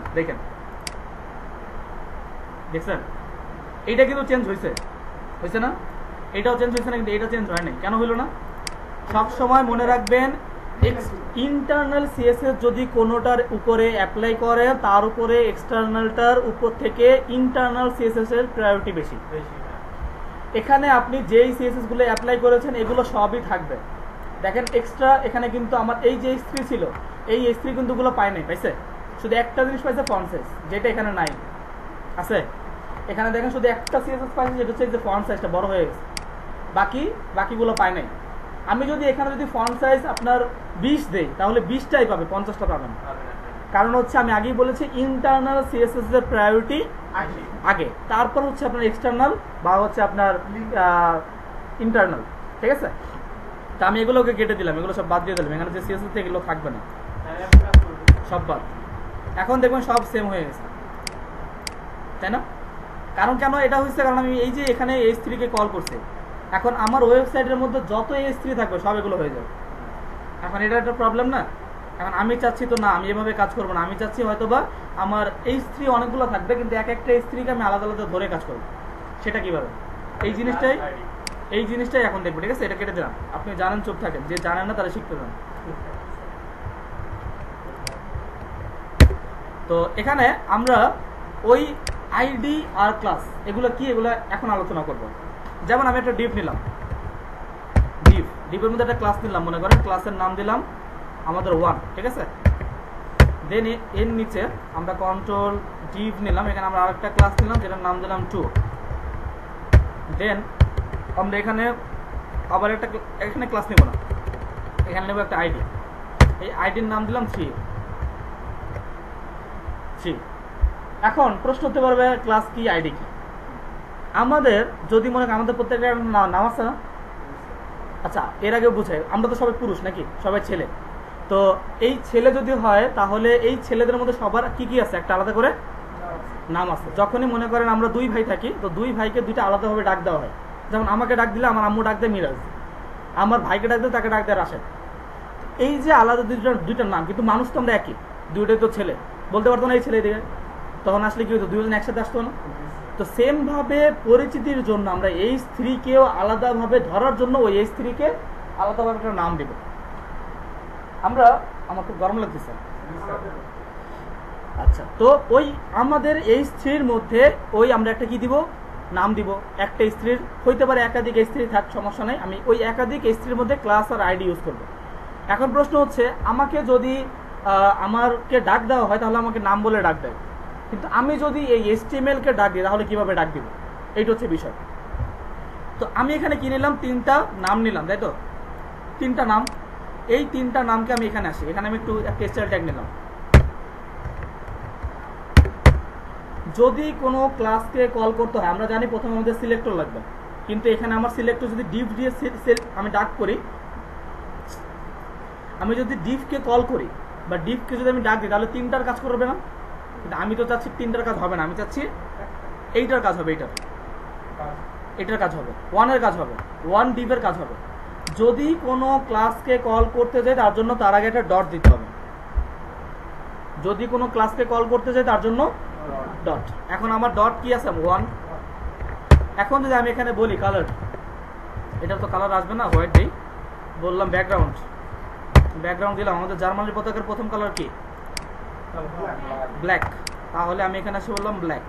দেখছেন এইটা কিন্তু চেঞ্জ হয়েছে না? এটাও চেঞ্জ হয়েছে না, কিন্তু এইটা চেঞ্জ হয় নাই। কেন হইল না? সব সময় মনে রাখবেন, ইন্টারনাল সিএসএস যদি কোনোটার উপরে অ্যাপ্লাই করে তার উপরে এক্সটার্নালটার উপর থেকে ইন্টারনাল সিএসএস এর প্রায়োরিটি বেশি। এখানে আপনি যেই সিএসএস গুলো অ্যাপ্লাই করেছেন এগুলো সবই থাকবে। দেখেন এক্সট্রা এখানে কিন্তু আমার এই যে H3 ছিল, এই H3 কিন্তু গুলো পাই নাই, পাইছে? শুধু একটা জিনিস পাইছে, ফন্ট সাইজ, যেটা এখানে নাই। আছে এখানে দেখেন শুধু একটা সিএসএস পাইছে, যেটা হচ্ছে যে ফন্ট সাইজটা বড় হয়ে গেছে, বাকিগুলো পাই নাই। আমি যদি এখানে যদি ফন্ট সাইজ আপনার 20 দেই তাহলে 20টাই পাবে, 50টা পাবেন। কারণ হচ্ছে আমি আগেই বলেছি ইন্টারনাল সিএসএস এর প্রায়োরিটি আগে, তারপর হচ্ছে আপনার এক্সটার্নাল বা হচ্ছে আপনার ইন্টারনাল। ঠিক আছে, তা আমি এগুলোকে কেটে দিলাম, এগুলো সব বাদ দিয়ে দিলাম, এখানে যে সিএসএস এগুলো থাকবে না, সব বাদ। এখন দেখবেন সব সেম হয়ে গেছে, তাই না? কারণ কেন এটা হয়েছে, কারণ আমি এই যে এখানে H3 কে কল করছি, এখন আমার ওয়েবসাইটের মধ্যে যত H3 থাকবে সব এগুলো হয়ে যাবে। এখন এটা একটা প্রবলেম না? এখন আমি চাচ্ছি তো না, আমি এভাবে কাজ করবো না, আমি চাচ্ছি হয়তোবা আমার H3 অনেকগুলো থাকবে, কিন্তু এক একটা H3 কে আমি আলাদা আলাদা ধরে কাজ করবো। সেটা কিভাবে? এই জিনিসটাই এখন দেখবো। ঠিক আছে, এটা কেটে দিলাম। আপনি জানেন, চুপ থাকেন, যে জানেন না তারা শিখতে যান। তো এখানে আমরা ওই আইডি আর ক্লাস এগুলো কি, এগুলো এখন আলোচনা করব। যেমন আমি একটা ডিভ নিলাম, ডিভের মধ্যে একটা ক্লাস নিলাম, মনে করেন ক্লাসের নাম দিলাম আমাদের 1। ঠিক আছে, দেন এর নিচে আমরা কন্ট্রোল ডিভ নিলাম, এখানে আমরা আরেকটা ক্লাস নিলাম যেটার নাম দিলাম 2। দেন আমরা এখানে আবার এখানে ক্লাস নিব না, এখানে নেব একটা আইডি, এই আইডির নাম দিলাম 3। এখন প্রশ্ন হতে পারবে ক্লাস কি, আইডি কি? আমাদের যদি মনে করেন আমাদের প্রত্যেকটা নাম আছে না? আচ্ছা, এর আগে বুঝাই, আমরা তো সবাই পুরুষ নাকি, সবাই ছেলে। তো এই ছেলে যদি হয় তাহলে এই ছেলেদের মধ্যে সবার কি কি আছে, একটা আলাদা করে নাম আছে। যখনই মনে করেন আমরা 2 ভাই থাকি, তো 2 ভাইকে 2টা আলাদাভাবে ডাক দেওয়া হয়। যেমন আমাকে ডাক দিলে আমার আম্মু ডাক দেয় মিরাজ, আমার ভাইকে ডাক দিলে তাকে ডাক দেয় রাশেদ। এই যে আলাদা দুইটার নাম, কিন্তু মানুষ তো আমরা একই, দুইটাই তো ছেলে, বলতে পারতো না এই ছেলে দিকে, তখন আসলে কি হতো, দুজন একসাথে আসতো না? তো সেম ভাবে পরিচিতির জন্য আমরা H3 কেও আলাদাভাবে ধরার জন্য ওই H3 কে আলাদাভাবে একটা নাম দেব আমরা। আমার খুব গরম লাগতেছে। আচ্ছা, তো ওই আমাদের H3 এর মধ্যে ওই আমরা একটা কি দিব, নাম দিব। একটা H3 হইতে পারে, একাধিক H3 থাক, সমস্যা নাই। আমি ওই একাধিক H3 এর মধ্যে ক্লাস আর আইডি ইউজ করব। এখন প্রশ্ন হচ্ছে, আমাকে যদি আমাকে ডাক দেওয়া হয় তাহলে আমাকে নাম বলে ডাক দেয়, কিন্তু আমি যদি এই HTML কে ডাক দিই তাহলে কিভাবে ডাক দিব, এইটা হচ্ছে বিষয়। তো আমি এখানে কি নিলাম, 3টা নাম নিলাম, তাই তো? 3টা নাম, এই 3টা নামকে আমি এখানে আসি, এখানে আমি একটু একটা স্টাইল ট্যাগ নিলাম। যদি কোনো ক্লাসকে কল করতে হয়, আমরা জানি প্রথমে আমাদের সিলেক্টর লাগবে, কিন্তু এখানে আমার সিলেক্টর যদি ডিভ দিয়ে আমি ডাক করি, আমি যদি ডিভকে কল করি বা ডিভকে যদি আমি ডাক দিই তাহলে 3টার কাজ করবে না, কিন্তু আমি তো চাচ্ছি 3টার কাজ হবে না, আমি চাচ্ছি এইটার কাজ হবে, এটার কাজ হবে, 1 এর কাজ হবে, 1 ডিভের কাজ হবে। যদি কোনো ক্লাসকে কল করতে যাই তার জন্য তার আগে একটা ডট দিতে হবে, যদি কোনো ক্লাসকে কল করতে যাই তার জন্য ডট। এখন আমার ডট কি আছে, 1। এখন যদি আমি এখানে বলি কালার, এটা তো কালার আসবে না, হোয়াইট দিই, বললাম ব্যাকগ্রাউন্ড দিলাম। আমাদের জার্মানির পতাকার প্রথম কালার কি, ব্ল্যাক, তাহলে আমি এখানে এসে বললাম ব্ল্যাক।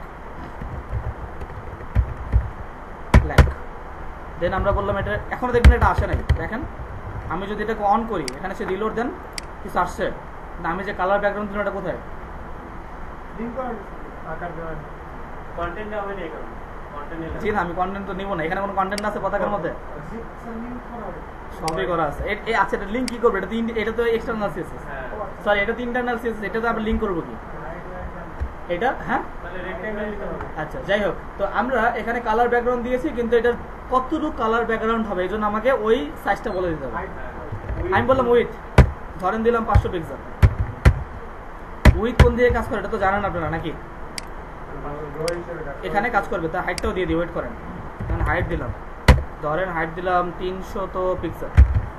দেন আমরা বললাম এটা, এখনো দেখবেন এটা আসে নাই, দেখেন আমি যদি এটাকে অন করি, এখানে সে রিলোড দেন, কিছু আসছে, আমি যে কালার ব্যাকগ্রাউন্ড দিলাম এটা কোথায়, জি না, আমি কন্টেন্ট তো নিব না, এখানে কোনো কন্টেন্ট আছে পতাকার মধ্যে, সবই করা আছে। আচ্ছা, এটা লিঙ্ক কি করবে, এটা তো এক্সটার্নাল সিএসএস, সরি এটা তো ইন্টারনাল সিএসএস, এটা তো আমরা লিঙ্ক করবো কি এটা, হ্যাঁ আচ্ছা যাই হোক। তো আমরা এখানে কালার ব্যাকগ্রাউন্ড দিয়েছি, কিন্তু এটার কতটুকু কালার ব্যাকগ্রাউন্ড হবে এই জন্য আমাকে ওই সাইজটা বলে দিতে হবে। আমি বললাম উইথ, ধরেন দিলাম 500 পিক্সেল। উইথ কোন দিয়ে কাজ করে এটা তো জানেন আপনারা নাকি, এখানে কাজ করবে, তার হাইটটাও দিয়ে দিই, ওয়েট করেন, এখানে হাইট দিলাম, ধরেন হাইট দিলাম 300 পিক্সেল,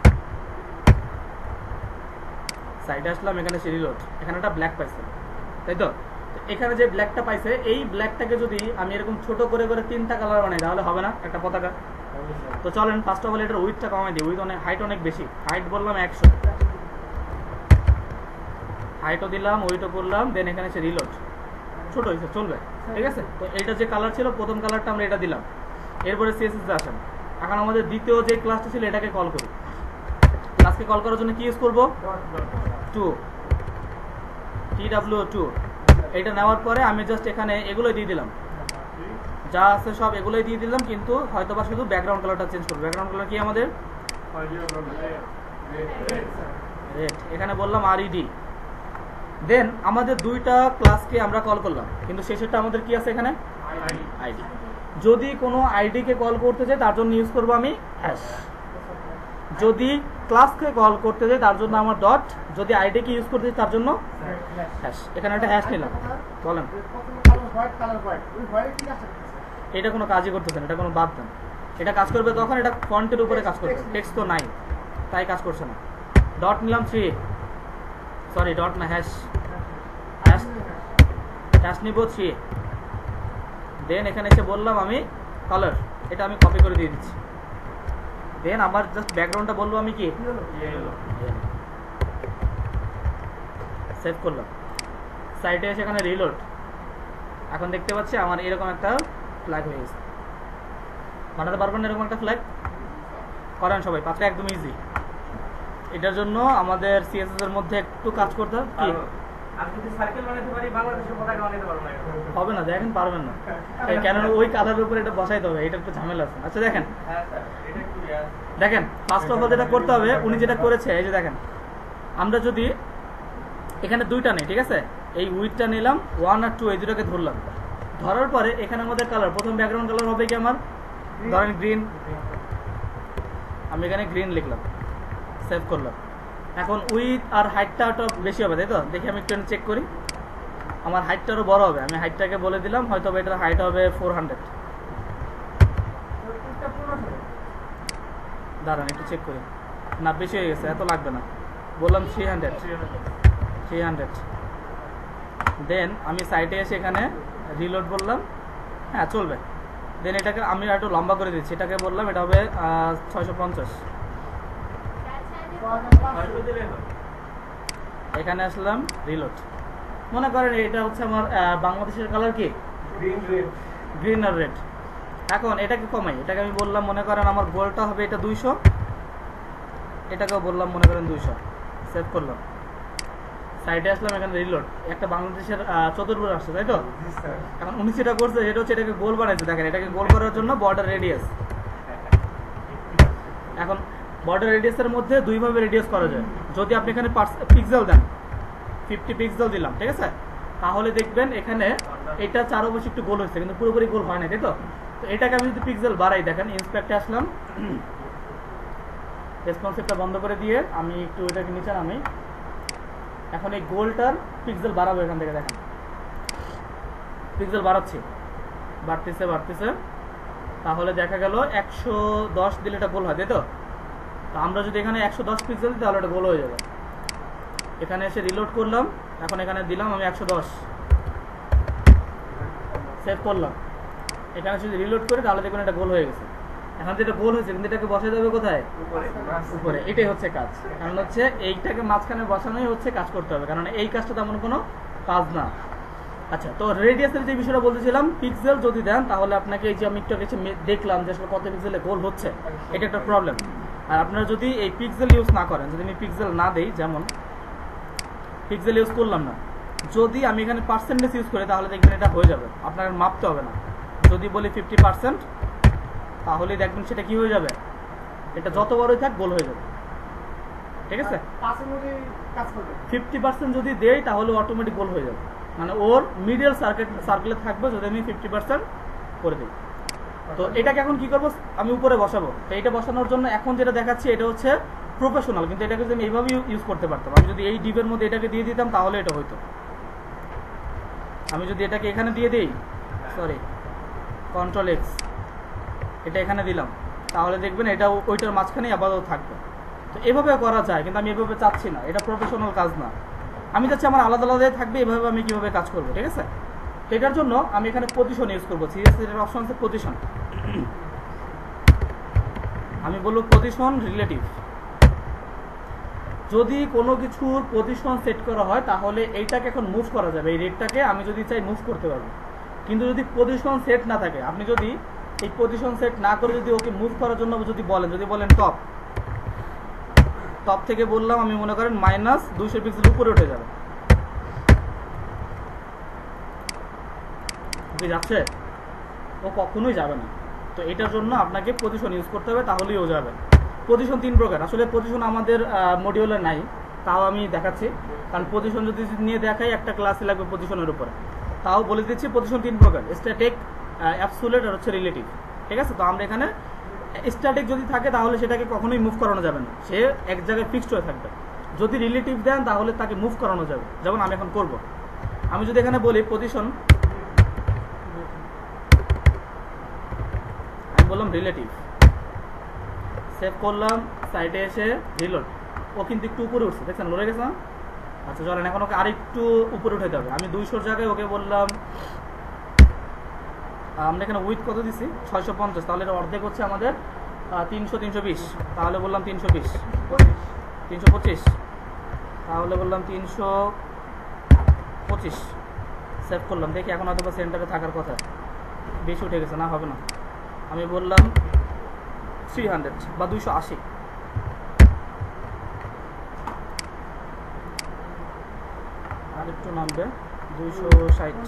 সাইডে আসলাম, এখানে সে রিলোড, এখানে একটা ব্ল্যাক পাইছে, তাই তো? এখানে যে ব্ল্যাকটা পাইছে, এই ব্ল্যাকটাকে যদি আমি এরকম ছোট করে করে 3টা কালার বানাই তাহলে হবে না একটা পতাকা? তো চলেন ফার্স্ট অফ অল এটার উইথটা কমাই দিই, উইথ অনেক, হাইট অনেক বেশি, হাইট বললাম 100, হাইটও দিলাম, ওইটও করলাম, দেন এখানে সে রিলোড, ছোট হয়েছে, চলবে, ঠিক আছে? তো এইটা যে কালার ছিল, প্রথম কালারটা আমরা এটা দিলাম, এরপরে সিএসএস আসেন। এখন আমাদের দ্বিতীয় যে ক্লাসটা ছিল এটাকে কল করি, ক্লাসকে কল করার জন্য কি ইউজ করবো, 2, TW2। এটা নেওয়ার পরে আমি জাস্ট এখানে এগুলোই দিয়ে দিলাম, যা আছে সব এগুলোই দিয়ে দিলাম, কিন্তু হয়তোবা শুধু ব্যাকগ্রাউন্ড কালারটা চেঞ্জ করবো। ব্যাকগ্রাউন্ড কালার কি আমাদের রেড, এখানে বললাম RED, দেন আমাদের দুইটা ক্লাসকে আমরা কল করলাম, কিন্তু শেষেরটা আমাদের কি আছে এখানে? আইডি। যদি কোনো আইডিকে কল করতে চাই তার জন্য ইউজ করবো আমি হ্যাশ। যদি ক্লাসকে কল করতে চাই তার জন্য আমার ডট, যদি আইডিকে ইউজ করতে চাই তার জন্য হ্যাশ। এখানে একটা হ্যাশ নিলাম। বলেন, এটা কোনো কাজই করতেছে না, এটা কোনো বাদ দেন। এটা কাজ করবে তখন এটা ফন্টের উপরে কাজ করবে, টেক্সট তো নাই তাই কাজ করছে না। ডট নিলাম 3, সরি ডট না হ্যাশ, হ্যাশ নিব 3। দেন এখানে এসে বললাম আমি কালার, এটা আমি কপি করে দিয়ে দিচ্ছি। দেন আমার জাস্ট ব্যাকগ্রাউন্ডটা বলবো আমি কি সেভ করলাম। সাইটে এসে এখানে রিলোড, এখন দেখতে পাচ্ছি আমার এরকম একটা ফ্ল্যাগ হয়ে গেছে। বানাতে পারবেন না এরকম একটা ফ্ল্যাগ? করেন সবাই, পাত্রে একদম ইজি। এটার জন্য আমাদের সিএসএস এর মধ্যে একটু কাজ করতে হবে। কি আমি যদি সার্কেল বানাতে পারি বাংলাদেশের পতাকা বানাতে পারবো না? হবে না, দেখেন পারবেন না, কেননা ওই কালারের উপরে এটা বসাইতে হবে, এটা একটু ঝামেলা আছে। আচ্ছা দেখেন, হ্যাঁ স্যার, এটা একটু দেখেন ফার্স্ট অফ অল যেটা করতে হবে, উনি যেটা করেছে এই যে দেখেন, আমরা যদি এখানে দুইটা নেই, ঠিক আছে, এই উইথটা নিলাম 1 আর 2 এই দুটাকে ধরলাম। ধরার পরে এখানে আমাদের কালার, প্রথম ব্যাকগ্রাউন্ড কালার হবে কি আমার, ধরেন গ্রিন। আমি এখানে গ্রিন লিখলাম, সেভ করলাম। এখন উইথ আর হাইটটা বেশি হবে, তাই তো? দেখি আমি একটু চেক করি, আমার হাইটটা আরো বড় হবে। আমি হাইটটাকে বলে দিলাম, হয়তো এটার হাইট হবে 400। দাঁড়ান একটু চেক করি, না বেশি হয়ে গেছে, এত লাগবে না, বললাম 300। দেন আমি সাইটে এসে এখানে রিলোড বললাম, হ্যাঁ চলবে। দেন এটাকে আমি একটু লম্বা করে দিচ্ছি, এটাকে বললাম এটা হবে 650। এখানে আসলাম রিলোড। মনে করেন এটা হচ্ছে আমার বাংলাদেশের কালার কি, গ্রিন আর রেড। এখন এটাকে কমাই, এটাকে আমি বললাম মনে করেন আমার গোলটা হবে এটা 200, এটাকেও বললাম মনে করেন 200। সেভ করলাম, সাইডে আসলাম, এখানে রিলোড, একটা বাংলাদেশের চতুর্ভুজ আসছে, তাই তো? এখন উনি যেটা করছে সেটা হচ্ছে এটাকে গোল বানাইছে। দেখেন এটাকে গোল করার জন্য বর্ডার রেডিয়াস, এখন বর্ডার রেডিয়াসের মধ্যে দুইভাবে রেডিয়াস করা যায়। যদি আপনি এখানে পিক্সেল দেন, 50 পিক্সেল দিলাম, ঠিক আছে, তাহলে দেখবেন এখানে এটা চারপাশে একটু গোল হয়েছে, কিন্তু পুরোপুরি গোল হয় না, তাই তো? তো এটাকে আমি যদি পিক্সেল বাড়াই, দেখেন ইন্সপেক্টে আসলাম, রেসপন্সিভটা বন্ধ করে দিয়ে আমি একটু এটাকে নিচে নামি। এখন এই গোলটার পিক্সেল বাড়াবো, এখান থেকে দেখেন পিক্সেল বাড়াচ্ছি, বাড়তেছে। তাহলে দেখা গেল 110 দিলে এটা গোল হয়, তাই তো? তো আমরা যদি এখানে 110 পিক্সেল দিই তাহলে এটা গোল হয়ে যাবে। এখানে এসে রিলোড করলাম, এখন এখানে দিলাম আমি 110, সেভ করলাম। এখানে যদি রিলোড করি তাহলে দেখবেন এটা গোল হয়ে গেছে। এখন যেটা গোল হয়েছে, কিন্তু এটাকে বসাই দেবে কোথায়? উপরে। এটাই হচ্ছে কাজ, কারণ হচ্ছে এইটাকে মাঝখানে বসানোই হচ্ছে কাজ করতে হবে, কারণ এই কাজটা তেমন কোনো কাজ না। আচ্ছা, তো রেডিয়াসের যে বিষয়টা বলতেছিলাম, পিক্সেল যদি দেন তাহলে আপনাকে এই যে আমি একটু কিছু দেখলাম যে আসলে কত পিক্সেলে গোল হচ্ছে, এটা একটা প্রবলেম। আর আপনারা যদি এই পিক্সেল ইউজ না করেন, যদি আমি পিক্সেল না দেই, যেমন পিক্সেল ইউজ করলাম না, যদি আমি এখানে পার্সেন্টেজ ইউজ করি তাহলে দেখবেন এটা হয়ে যাবে, আপনার মাপতে হবে না। যদি বলি 50%, তাহলে দেখবেন সেটা কি হয়ে যাবে, এটা যত বড়ই থাক গোল হয়ে যাবে, ঠিক আছে? 50% যদি দেই তাহলে অটোমেটিক গোল হয়ে যাবে, মানে ওর মিডল সার্কেলে থাকবে যদি আমি 50% করে দিই। তো এটাকে এখন কি করবো, আমি উপরে বসাবো। তো এটা বসানোর জন্য এখন যেটা দেখাচ্ছি এটা হচ্ছে প্রফেশনাল, কিন্তু এটাকে যদি আমি এইভাবে ইউজ করতে পারতাম, আমি যদি এই ডিপের মধ্যে এটাকে দিয়ে দিতাম তাহলে এটা হইতো। আমি যদি এটাকে এখানে দিয়ে দিই, সরি Ctrl+X, এটা এখানে দিলাম, তাহলে দেখবেন এটা ওইটার মাঝখানেই আপাতত থাকবে। তো এভাবে করা যায়, কিন্তু আমি এভাবে চাচ্ছি না, এটা প্রফেশনাল কাজ না। আমি চাচ্ছি আমার আলাদা আলাদাই থাকবে, এভাবে আমি কিভাবে কাজ করবো, ঠিক আছে? তো এটার জন্য আমি এখানে পজিশন ইউজ করবো। সিএসএস এর অপশন আছে পজিশন, আমি বলবো পজিশন রিলেটিভ। যদি কোনো কিছুর পজিশন সেট করা হয় তাহলে এইটাকে এখন মুভ করা যাবে, এই রেটটাকে আমি যদি চাই মুভ করতে পারবো। কিন্তু যদি পজিশন সেট না থাকে, আপনি যদি এই পজিশন সেট না করে যদি ওকে মুভ করার জন্য যদি বলেন টপ থেকে বললাম আমি মনে করেন -200 পিক্সেল উপরে উঠে যাবে, যাচ্ছে? ও কখনোই যাবে না। তো এটার জন্য আপনাকে পজিশন ইউজ করতে হবে, তাহলেই ও যাবে। পজিশন 3 প্রকার, আসলে পজিশন আমাদের মডিউলে নাই, তাও আমি দেখাচ্ছি, কারণ পজিশন যদি নিয়ে দেখাই একটা ক্লাসে লাগবে পজিশনের উপরে। তাও বলে দিচ্ছি পজিশন 3 প্রকার, স্ট্যাটিক, অ্যাবসোলিউট আর হচ্ছে রিলেটিভ। ঠিক আছে, তো আমরা এখানে স্ট্যাটিক যদি থাকে তাহলে সেটাকে কখনোই মুভ করানো যাবে না, সে এক জায়গায় ফিক্সড হয়ে থাকবে। যদি রিলেটিভ দেন তাহলে তাকে মুভ করানো যাবে, যেমন আমি এখন করব। আমি যদি এখানে বলি পজিশন, আমি বললাম রিলেটিভ, সেভ করলাম, সাইডে এসে রিলোড। ও কিন্তু একটু উপরে উঠছে, দেখছেন লড়ে গেছে না? আচ্ছা চলেন এখন ওকে আরেকটু উপরে উঠে যাবে। আমি 200 জায়গায় ওকে বললাম, আমরা এখানে উইথ কত দিছি 650, তাহলে এটা অর্ধেক হচ্ছে আমাদের 300 320, তাহলে বললাম 320, 325, তাহলে বললাম 325, সেভ করলাম। দেখি এখন হয়তো সেন্টারে থাকার কথা, বেশি উঠে গেছে না, হবে না। আমি বললাম 300 বা 280, আর একটু নামবে 260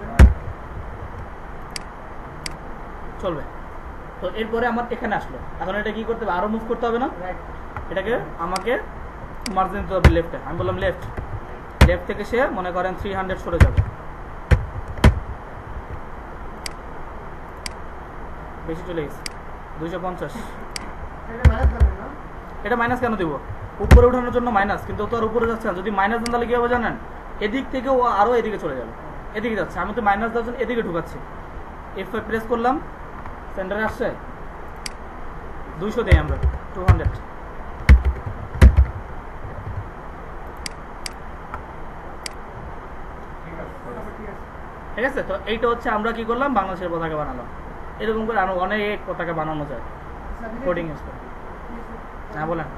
চলবে। তো এরপরে আমার এখানে আসলো, এখন এটা কি করতে হবে, আরো মুভ করতে হবে না? এটাকে আমাকে মার্জিন দিতে হবে লেফটে। আমি বললাম লেফট, লেফট থেকে সে মনে করেন 300 সরে যাবে, বেশি চলে গেছে 250। এটা মাইনাস কেন দিব? উপরে উঠানোর জন্য মাইনাস, কিন্তু তো আর উপরে যাচ্ছে না। যদি মাইনাস দেন তাহলে কি হবে জানেন, এদিক থেকে ও আরো এদিকে চলে যাবে, এদিকে যাচ্ছে। আমি তো মাইনাস দেওয়ার জন্য এদিকে ঢুকাচ্ছি। F5 প্রেস করলাম, সেন্টারে আসছে 200 দেই আমরা 200। ঠিক আছে, তো এইটা হচ্ছে আমরা কি করলাম, বাংলাদেশের পতাকা বানালাম। এরকম করে আরো অনেক পতাকা বানানো যায় কোডিং ইউজ করে। হ্যাঁ বলেন।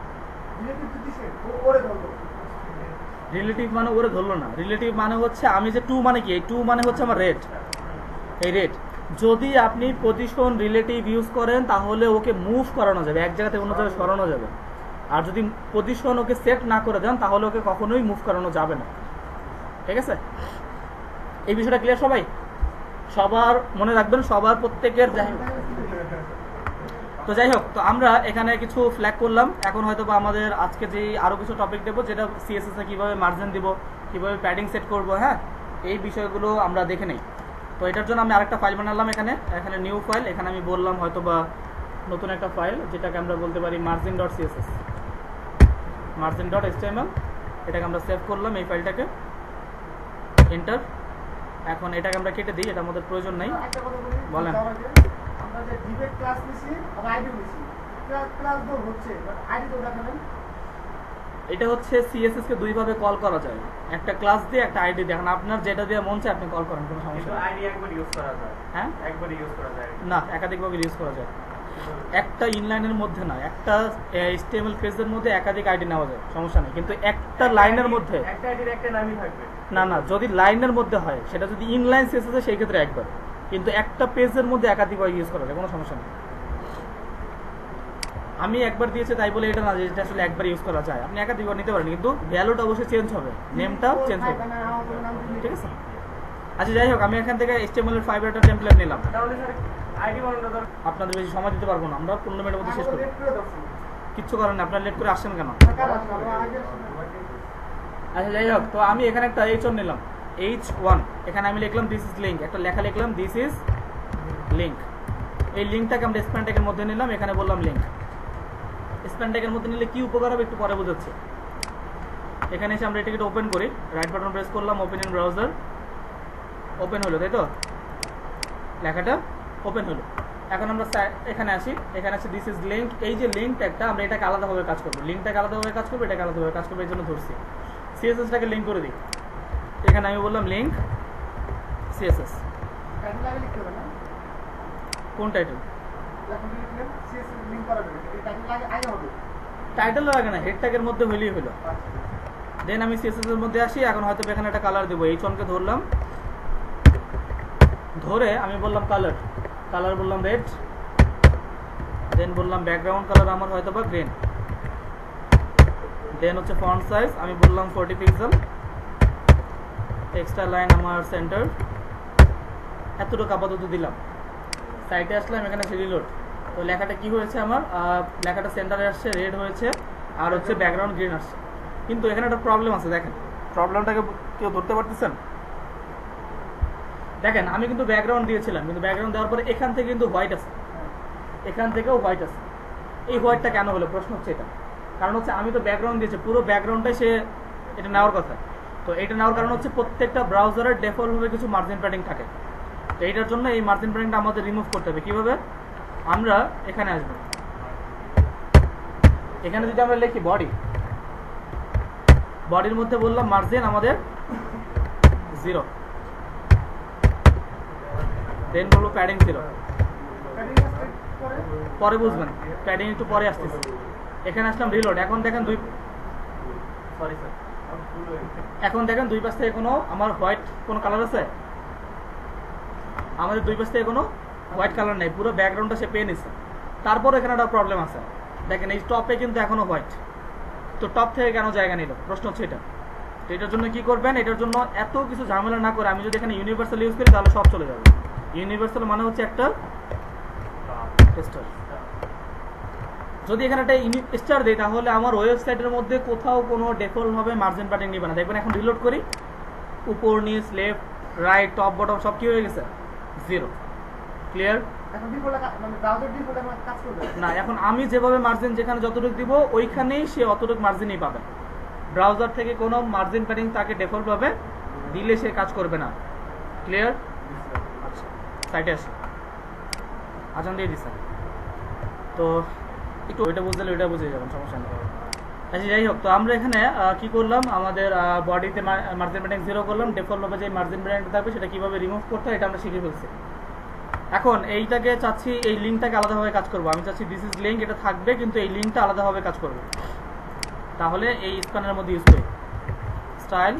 রিলেটিভ মানে ওরে ধরলো না, রিলেটিভ মানে হচ্ছে আমি যে 2 মানে কি, এই 2 মানে হচ্ছে আমার রেট, এই রেট। যদি আপনি পজিশন রিলেটিভ ইউজ করেন তাহলে ওকে মুভ করানো যাবে, এক জায়গা থেকে অন্য জায়গায় সরানো যাবে। আর যদি পজিশন ওকে সেট না করে দেন তাহলে ওকে কখনোই মুভ করানো যাবে না। ঠিক আছে, এই বিষয়টা ক্লিয়ার সবাই? সবার মনে রাখবেন, সবার প্রত্যেকের। তো যাই হোক, তো আমরা এখানে কিছু ফ্ল্যাগ করলাম। এখন হয়তো বা আমাদের আজকে যে আরো কিছু টপিক দেবো, যেটা সিএসএস এ কিভাবে মার্জিন দিব, কিভাবে প্যাডিং সেট করব, হ্যাঁ এই বিষয়গুলো আমরা দেখে নেই। তো এটার জন্য আমি আরেকটা ফাইল বানালাম, এখানে নিউ ফাইল। এখানে আমি বললাম হয়তো বা নতুন একটা ফাইল, যেটাকে আমরা বলতে পারি margin.css, margin.html। এটাকে আমরা সেভ করলাম, এই ফাইলটাকে, এন্টার। এখন এটাকে আমরা কেটে দিই, এটা আমাদের প্রয়োজন নাই। বলেন। আমরা যে ডিবেট ক্লাস নিছি আর আইডি নিছি, ক্লাস তো হচ্ছে বাট আইডি তো দেখাবেন। এটা হচ্ছে সিএসএস কে দুই ভাবে কল করা যায়, একটা ক্লাস দিয়ে একটা আইডি দিয়ে। এখন আপনার যেটা দিয়ে মন চায় আপনি কল করেন, কোনো সমস্যা নেই। আইডি একবার ইউজ করা যায়, হ্যাঁ একবার ইউজ করা যায় না, একাধিকভাবে ইউজ করা যায়। একটা ইনলাইনের মধ্যে না, একটা HTML পেজের মধ্যে একাধিক আইডি নেওয়া যায়, সমস্যা নেই। কিন্তু একটা লাইনের মধ্যে একটা আইডির একটা নামই থাকবে না, না, যদি লাইনের মধ্যে হয়, সেটা যদি ইনলাইন সিএসএস সেই ক্ষেত্রে একবার, কিন্তু একটা পেজের মধ্যে একাধিকবার ইউজ করা যায়, কোনো সমস্যা নেই। আমি একবার দিয়েছি তাই বলে এটা না যে এটা আসলে একবার ইউজ করা যায়, আপনি একাধিকবার নিতে পারেন, কিন্তু ভ্যালুটা অবশ্যই চেঞ্জ হবে, নেমটাও চেঞ্জ হবে। ঠিক আছে, আচ্ছা যাই হোক, আমি এখান থেকে HTML এর 5 একটা টেমপ্লেট নিলাম। তাহলে স্যার আইডি বানানোটা দরকার। আপনাদের বেশি সময় দিতে পারবো না, আমরা 15 মিনিটের মধ্যে শেষ করব। কিচ্ছু করেন না, আপনারা লেট করে আসছেন কেন? আচ্ছা যাই হোক, তো আমি এখানে একটা H1 নিলাম, H1। এখানে আমি লিখলাম দিস ইজ লিঙ্ক, একটা লেখা লিখলাম দিস ইজ লিঙ্ক। এই লিঙ্কটাকে আমরা স্প্যান ট্যাগের মধ্যে নিলাম, এখানে বললাম লিঙ্ক। স্প্যান ট্যাগের মধ্যে নিলে কি উপকার হবে একটু পরে বোঝাচ্ছি। এখানে এসে আমরা এটাকে ওপেন করি, রাইট বাটন প্রেস করলাম, ওপেন ইন ব্রাউজার। ওপেন হলো, তাই তো, লেখাটা ওপেন হলো। এখন আমরা এখানে আসি, এখানে আছে দিস ইজ লিঙ্ক। এই যে লিঙ্ক ট্যাগটা, আমরা এটাকে আলাদাভাবে কাজ করবো, লিঙ্কটাকে আলাদাভাবে কাজ করবো, এটাকে আলাদাভাবে কাজ করবো, এই জন্য ধরছি। সিএসএসটাকে লিঙ্ক করে দিই, এখানে আমি বললাম লিঙ্ক সিএসএস। কোন টাইটেল? টাইটেল লাগে না, হেড ট্যাগের মধ্যে হইলেই হলো। দেন আমি সিএসএস এর মধ্যে আসি, এখন হয়তো এখানে একটা কালার দেবো। H1 কে ধরলাম, ধরে আমি বললাম কালার, কালার বললাম রেড। দেন বললাম ব্যাকগ্রাউন্ড কালার আমার হয়তো বা গ্রিন। দেন হচ্ছে ফন্ট সাইজ আমি বললাম 40 পিক্সেল। এক্সট্রা লাইন আমার সেন্টার, এতটুকু আপাতত দিলাম। সাইটে আসলাম, এখানে আছে রিলোড। তো লেখাটা কি হয়েছে আমার, লেখাটা সেন্টারে আসছে, রেড হয়েছে, আর হচ্ছে ব্যাকগ্রাউন্ড গ্রিন আসছে। কিন্তু এখানে একটা প্রবলেম আছে, দেখেন প্রবলেমটাকে কেউ ধরতে পারতেছেন? দেখেন আমি কিন্তু ব্যাকগ্রাউন্ড দিয়েছিলাম, কিন্তু ব্যাকগ্রাউন্ড দেওয়ার পরে এখান থেকে কিন্তু হোয়াইট আছে, এখান থেকেও হোয়াইট আছে। এই হোয়াইটটা কেন হলো প্রশ্ন হচ্ছে এটা, কারণ হচ্ছে আমি তো ব্যাকগ্রাউন্ড দিয়েছি, পুরো ব্যাকগ্রাউন্ডটাই সে এটা নেওয়ার কথা। তো এটা নেওয়ার কারণ হচ্ছে প্রত্যেকটা ব্রাউজারের ডিফল্টভাবে কিছু মার্জিন প্যাডিং থাকে। তো এইটার জন্য এই মার্জিন প্যাডিংটা আমাদের রিমুভ করতে হবে। কিভাবে? আমরা এখানে আসবো, এখানে যদি আমরা লিখি বডি, বডির মধ্যে বললাম মার্জিন আমাদের 0, দেন বলবো প্যাডিং 0। পরে বুঝবেন, প্যাডিং একটু পরে আসতেছে। এখানে আসলাম রিলোড। এখন দেখেন এখন দেখেন দুই পাশ থেকে কোনো আমার হোয়াইট কোনো কালার আছে? আমাদের দুই পাশ থেকে কোনো হোয়াইট কালার নেই, পুরো ব্যাকগ্রাউন্ডটা সে পেয়ে নিচ্ছে। তারপর এখানে একটা প্রবলেম আছে, দেখেন এই টপে কিন্তু এখনো হোয়াইট। তো টপ থেকে কেন জায়গা নিল, প্রশ্ন হচ্ছে এটা। তো এটার জন্য কি করবেন, এটার জন্য এত কিছু ঝামেলা না করে আমি যদি এখানে ইউনিভার্সাল ইউজ করি তাহলে সব চলে যাবে। ইউনিভার্সাল মানে হচ্ছে একটা টেস্টার। যদি এখানে একটা স্টার দেই তাহলে আমার ওয়েবসাইটের মধ্যে কোথাও কোনো ডিফল্টভাবে মার্জিন প্যাডিং নিবে না। দেখবেন এখন রিলোড করি, উপর নিচ লেফট রাইট টপ বটম সব কি হয়ে গেছে? 0। ক্লিয়ার? না, এখন আমি যেভাবে মার্জিন যেখানে যতটুকু দিব ওইখানেই সে অতটুকু মার্জিনই পাবে। ব্রাউজার থেকে কোনো মার্জিন প্যাডিং তাকে ডিফল্টভাবে দিলে সে কাজ করবে না। ক্লিয়ার? আচ্ছা, সাইটে আসি, আজান দিয়ে দিচ্ছেন তো একটু ওইটা বুঝলে ওইটা বুঝে যাবেন, সমস্যা নেই। আচ্ছা যাই হোক, তো আমরা এখানে কি করলাম, আমাদের বডিতে মার্জিন প্যাডিং 0 করলাম। ডিফল্টভাবে যে মার্জিন প্যাডিংটা থাকবে সেটা কিভাবে রিমুভ করতে হয় এটা আমরা শিখে ফেলছি। এখন এইটাকে চাচ্ছি এই লিঙ্কটাকে আলাদাভাবে কাজ করবো। আমি চাচ্ছি দিস ইজ লিঙ্ক, এটা থাকবে কিন্তু এই লিঙ্কটা আলাদাভাবে কাজ করবে। তাহলে এই স্প্যানের মধ্যে ইউজ করি স্টাইল,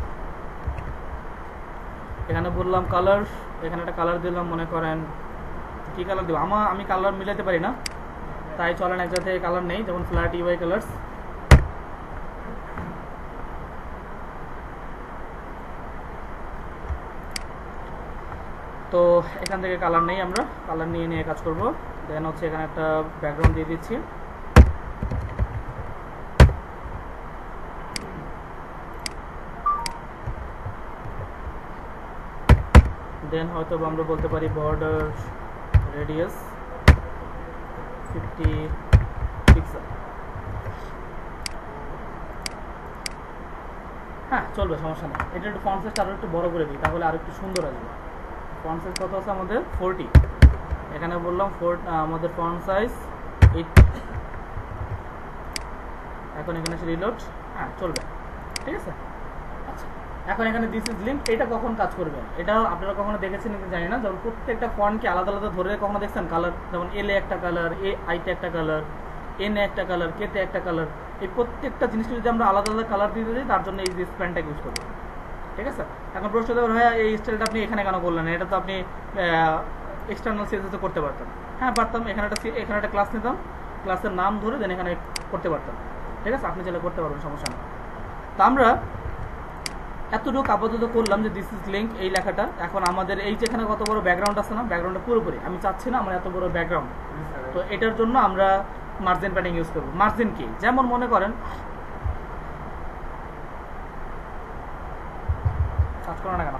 এখানে বললাম কালার, এখানে একটা কালার দিলাম, মনে করেন কি কালার দেবো, আমি কালার মিলাতে পারি না, তাই চলেন এক জায়গা থেকে কালার নেই, যেমন ফ্ল্যাট ইউআই কালার্স। তো এখান থেকে কালার নেই, আমরা কালার নিয়ে কাজ করব। দেন হচ্ছে এখানে একটা ব্যাকগ্রাউন্ড দিয়ে দিচ্ছি। দেন হয়তো আমরা বলতে পারি বর্ডার রেডিয়াস 50 পিক্সেল। হ্যাঁ চলবে, সমস্যা নেই। এটা একটু ফন্ট সাইজটা আরো একটু বড় করে দিই, তাহলে আরো একটু সুন্দর আসবে। ফন্ট সাইজ কত আছে আমাদের? 40। এখানে বললাম আমাদের ফন্ট সাইজ 80। এখন এখানে এসে রিলোড, হ্যাঁ চলবে, ঠিক আছে। আচ্ছা, এখন এখানে দিস ইজ লিঙ্ক, এটা কখন কাজ করবে এটা আপনারা কখনো দেখেছেন কি জানি না। যেমন প্রত্যেকটা ফন্টকে আলাদা আলাদা ধরে কখনো দেখছেন কালার, যেমন এল এ একটা কালার, এ আইতে একটা কালার, এন এ একটা কালার, কে তে একটা কালার। এই প্রত্যেকটা জিনিসকে যদি আমরা আলাদা আলাদা কালার দিতে দিই তার জন্য এই যে স্প্যানটাকে ইউজ করবো, ঠিক আছে। এখন প্রশ্ন দেওয়ার হয় এই স্টাইলটা আপনি এখানে কেন করলেন, এটা তো আপনি এক্সটার্নাল সিএসএসে করতে পারতেন। হ্যাঁ পারতাম, এখানে একটা ক্লাস নিতাম, ক্লাসের নাম ধরে দেন এখানে করতে পারতাম, ঠিক আছে। আপনি চাইলে করতে পারবেন, সমস্যা নেই। তো আমরা এতটুকু আপাতত করলাম যে দিস ইজ লিঙ্ক এই লেখাটা। এখন আমাদের এই যেখানে কত বড় ব্যাকগ্রাউন্ড আছে না, ব্যাকগ্রাউন্ডটা পুরোপুরি আমি চাচ্ছি না আমার এত বড় ব্যাকগ্রাউন্ড। তো এটার জন্য আমরা মার্জিন প্যাডিং ইউজ করবো। মার্জিন কি, যেমন মনে করেন কাজ করো না কেন,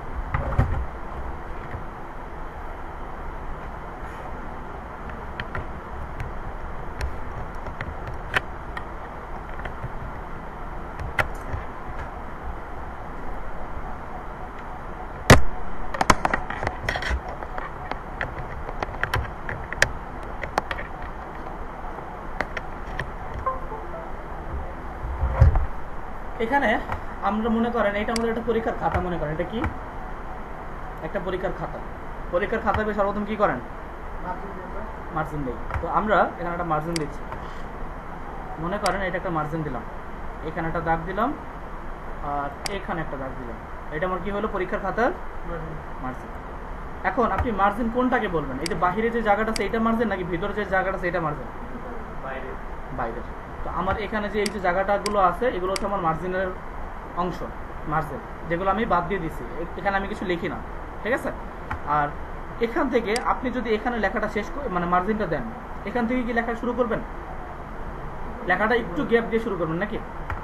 এখানে আমরা মনে করেন এটা আমাদের একটা পরীক্ষার খাতা, মনে করেন এটা কি একটা পরীক্ষার খাতা। পরীক্ষার খাতা পেয়ে সর্বপ্রথম কি করেন, মার্জিন দেই। তো আমরা এখানে একটা মার্জিন দিচ্ছি, মনে করেন এটা একটা মার্জিন দিলাম, এখানে একটা দাগ দিলাম আর এখানে একটা দাগ দিলাম। এটা আমার কি হলো, পরীক্ষার খাতার মার্জিন। এখন আপনি মার্জিন কোনটাকে বলবেন, এই যে বাহিরে যে জায়গাটা আছে এটা মার্জিন নাকি ভিতরে যে জায়গাটা আছে এটা মার্জিন? বাইরের। তো আমার এখানে যে এই যে জায়গাটাগুলো আছে এগুলো হচ্ছে আমার মার্জিনের অংশ, মার্জিন, যেগুলো আমি বাদ দিয়ে দিচ্ছি, এখানে আমি কিছু লিখি না, ঠিক আছে। আর এখান থেকে আপনি যদি এখানে লেখাটা শেষ মানে মার্জিনটা দেন, এখান থেকে কি লেখা শুরু করবেন, লেখাটা একটু গ্যাপ দিয়ে শুরু করবেন নাকি?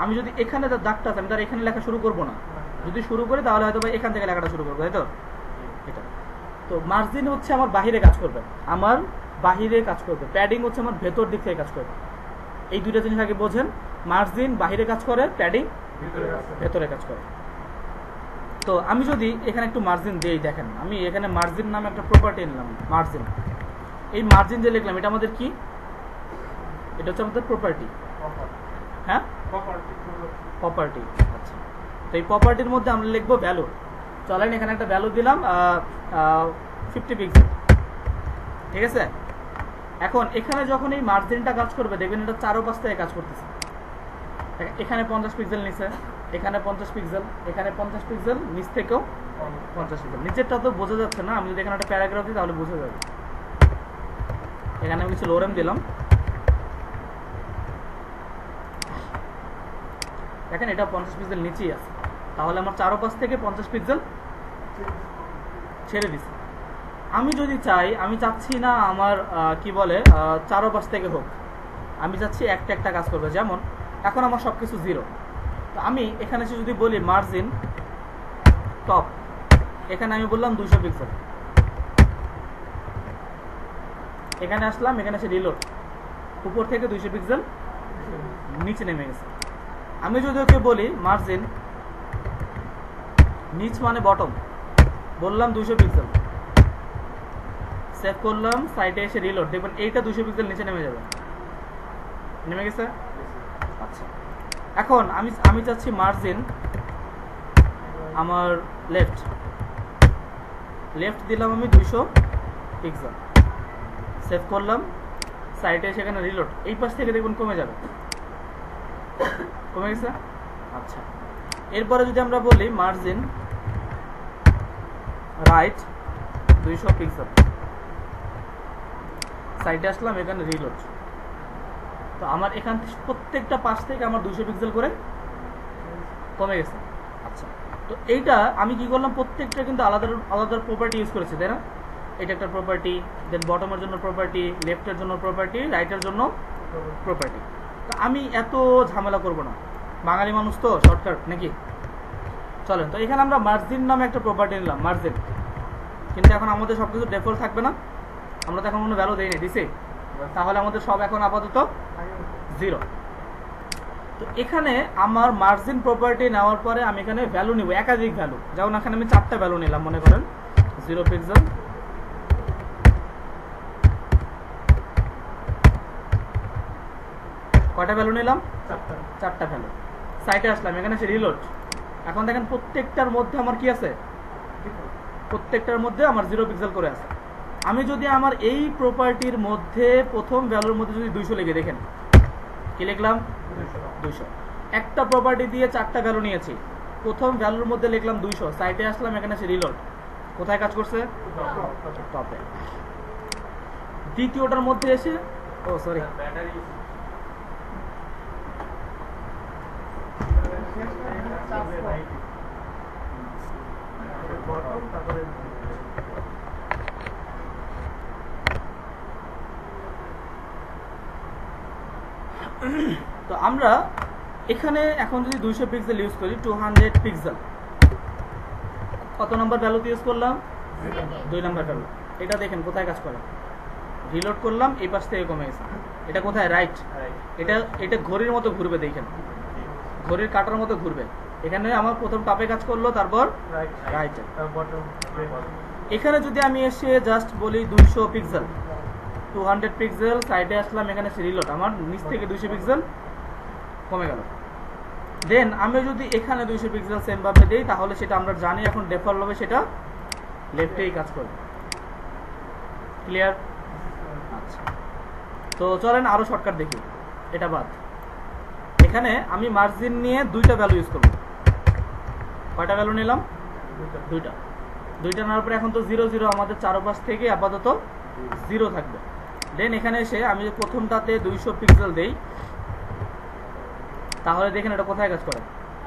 আমি যদি এখানে দাগটা আছে আমি তার এখানে লেখা শুরু করব না, যদি শুরু করি তাহলে হয়তো এখান থেকে লেখাটা শুরু করবো, তাই তো? এটা তো মার্জিন হচ্ছে আমার বাহিরে কাজ করবে, আমার বাহিরে কাজ করবে, প্যাডিং হচ্ছে আমার ভেতর দিক থেকে কাজ করবে। এই দুইটা জিনিস আগে বোঝেন, মার্জিন বাহিরে কাজ করে, প্যাডিং ভেতরে কাজ করে। তো আমি যদি এখানে একটু মার্জিন দিই, দেখেন আমি এখানে মার্জিন নামে একটা প্রপার্টি নিলাম, মার্জিন। এই মার্জিন যে লিখলাম এটা আমাদের কি? এটা হচ্ছে আমাদের প্রপার্টি, হ্যাঁ প্রপার্টি। আচ্ছা, তো এই প্রপার্টির মধ্যে আমরা লিখবো ভ্যালু। চলেন এখানে একটা ভ্যালু দিলাম 50 পিক্সেল, ঠিক আছে? এখন এখানে যখন এই মার্জিনটা কাজ করবে দেখবেন এটা চারোপাশ থেকে কাজ করতেছে। এখানে 50 পিক্সেল নিচে, এখানে 50 পিক্সেল, এখানে 50 পিক্সেল, নিচ থেকেও 50 পিক্সেল। নিচেরটা তো বোঝা যাচ্ছে না, আমি যদি এখানে একটা প্যারাগ্রাফ দিই তাহলে বোঝা যাবে। এখানে আমি কিছু লোরেম দিলাম, দেখেন এটা 50 পিক্সেল নিচেই আছে, তাহলে আমার চারোপাশ থেকে 50 পিক্সেল ছেড়ে দিচ্ছে। আমি যদি চাই, আমি চাচ্ছি না আমার কি বলে চারোপাশ থেকে হোক, আমি চাচ্ছি একটা একটা কাজ করবে। যেমন এখন আমার সবকিছু 0, তো আমি এখানে এসে যদি বলি মার্জিন টপ, এখানে আমি বললাম 200 পিক্সেল, এখানে আসলাম, এখানে এসে রিলোড, উপর থেকে 200 পিক্সেল নিচে নেমে গেছে। আমি যদি ওকে বলি মার্জিন নিচ মানে বটম, বললাম 200 পিক্সেল, সেভ করলাম, সাইটে এসে রিলোড, দেখবেন এইটা 200 পিক্সেল নিচে নেমে যাবে, নেমে গেছে। আচ্ছা, এখন আমি চাচ্ছি মার্জিন আমার লেফট দিলাম আমি 200 পিক্সেল, সেভ করলাম, সাইটে এসে এখানে রিলোড, এই পাশ থেকে দেখুন কমে যাবে, কমে গেছে। আচ্ছা, এরপরে যদি আমরা বলি মার্জিন রাইট 200 পিক্সেল, সাইটে আসলাম, এখানে রিলোড, তো আমার এখান প্রত্যেকটা পাশ থেকে আমার 200 পিক্সেল করে কমে গেছে। আচ্ছা, তো এইটা আমি কি করলাম, প্রত্যেকটা কিন্তু আলাদা আলাদা প্রপার্টি ইউজ করেছি, তাই না? এটা একটা প্রপার্টি, দেন বটমের জন্য প্রপার্টি, লেফটের জন্য প্রপার্টি, রাইটের জন্য প্রপার্টি। তো আমি এত ঝামেলা করব না, বাঙালি মানুষ তো, শর্টকাট নাকি? চলেন, তো এখানে আমরা মার্জিন নামে একটা প্রপার্টি নিলাম, মার্জিন। কিন্তু এখন আমাদের সবকিছু ডিফল্ট থাকবে না, আমরা তো এখন কোনো ভ্যালু দেইনি, দিছি, তাহলে আমাদের সব এখন আপাতত 0। তো এখানে আমার মার্জিন প্রপার্টি নেওয়ার পরে আমি এখানে ভ্যালু নিব, একাধিক ভ্যালু। যেমন এখানে আমি 4টা ভ্যালু নিলাম, মনে করেন 0 পিক্সেল, কয়টা ভ্যালু নিলাম? 4টা ভ্যালু। সাইটে আসলাম, এখানে সে রিলোড, এখন দেখেন প্রত্যেকটার মধ্যে আমার কি আছে, প্রত্যেকটার মধ্যে আমার 0 পিক্সেল করে আছে। আমি যদি আমার এই প্রপার্টির মধ্যে প্রথম ভ্যালুর মধ্যে যদি 200 লিখে, দেখেন কি লিখলাম, 200। একটা প্রপার্টি দিয়ে 4টা ভ্যালু নিয়েছি, প্রথম ভ্যালুর মধ্যে লিখলাম 200, সাইটে আসলাম, এখানে সে রিলোড, কোথায় কাজ করছে? টপে। দ্বিতীয়টার মধ্যে এসে, ও সরি, তো আমরা এখানে এখন যদি 200 পিক্সেল ইউজ করি, 200 পিক্সেল, কত নম্বর ভ্যালুতে ইউজ করলাম? 2 নম্বর ভ্যালু। এটা দেখেন কোথায় কাজ করে, রিলোড করলাম, এই পাশ থেকে কমে গেছে। এটা কোথায়? রাইট। এটা ঘড়ির মতো ঘুরবে, দেখেন ঘড়ির কাটার মতো ঘুরবে। এখানে আমার প্রথম টপে কাজ করলো, তারপর রাইটে। এখানে যদি আমি এসে জাস্ট বলি 200 পিক্সেল, 200 পিক্সেল, সাইডে আসলাম, এখানে রিলোড, আমার নিচ থেকে 200 পিক্সেল কমে গেল। দেন আমি যদি এখানে 200 পিক্সেল সেম ভাবে দেই, তাহলে সেটা আমরা জানি এখন ডিফল্ট হবে সেটা লেফটেই কাজ করবে। ক্লিয়ার? আচ্ছা, তো চলেন আরো শর্টকাট দেখি। এটা বাদ, এখানে আমি মার্জিন নিয়ে 2টা ভ্যালু ইউজ করব। কয়টা ভ্যালু নিলাম? 2টা নেওয়ার পরে এখন তো 0 0, আমাদের চারপাশ থেকে আপাতত 0 থাকবে। দেন এখানে এসে আমি প্রথমটাতে 200 পিক্সেল দেই, তাহলে দেখেন এটা কোথায় কাজ করে,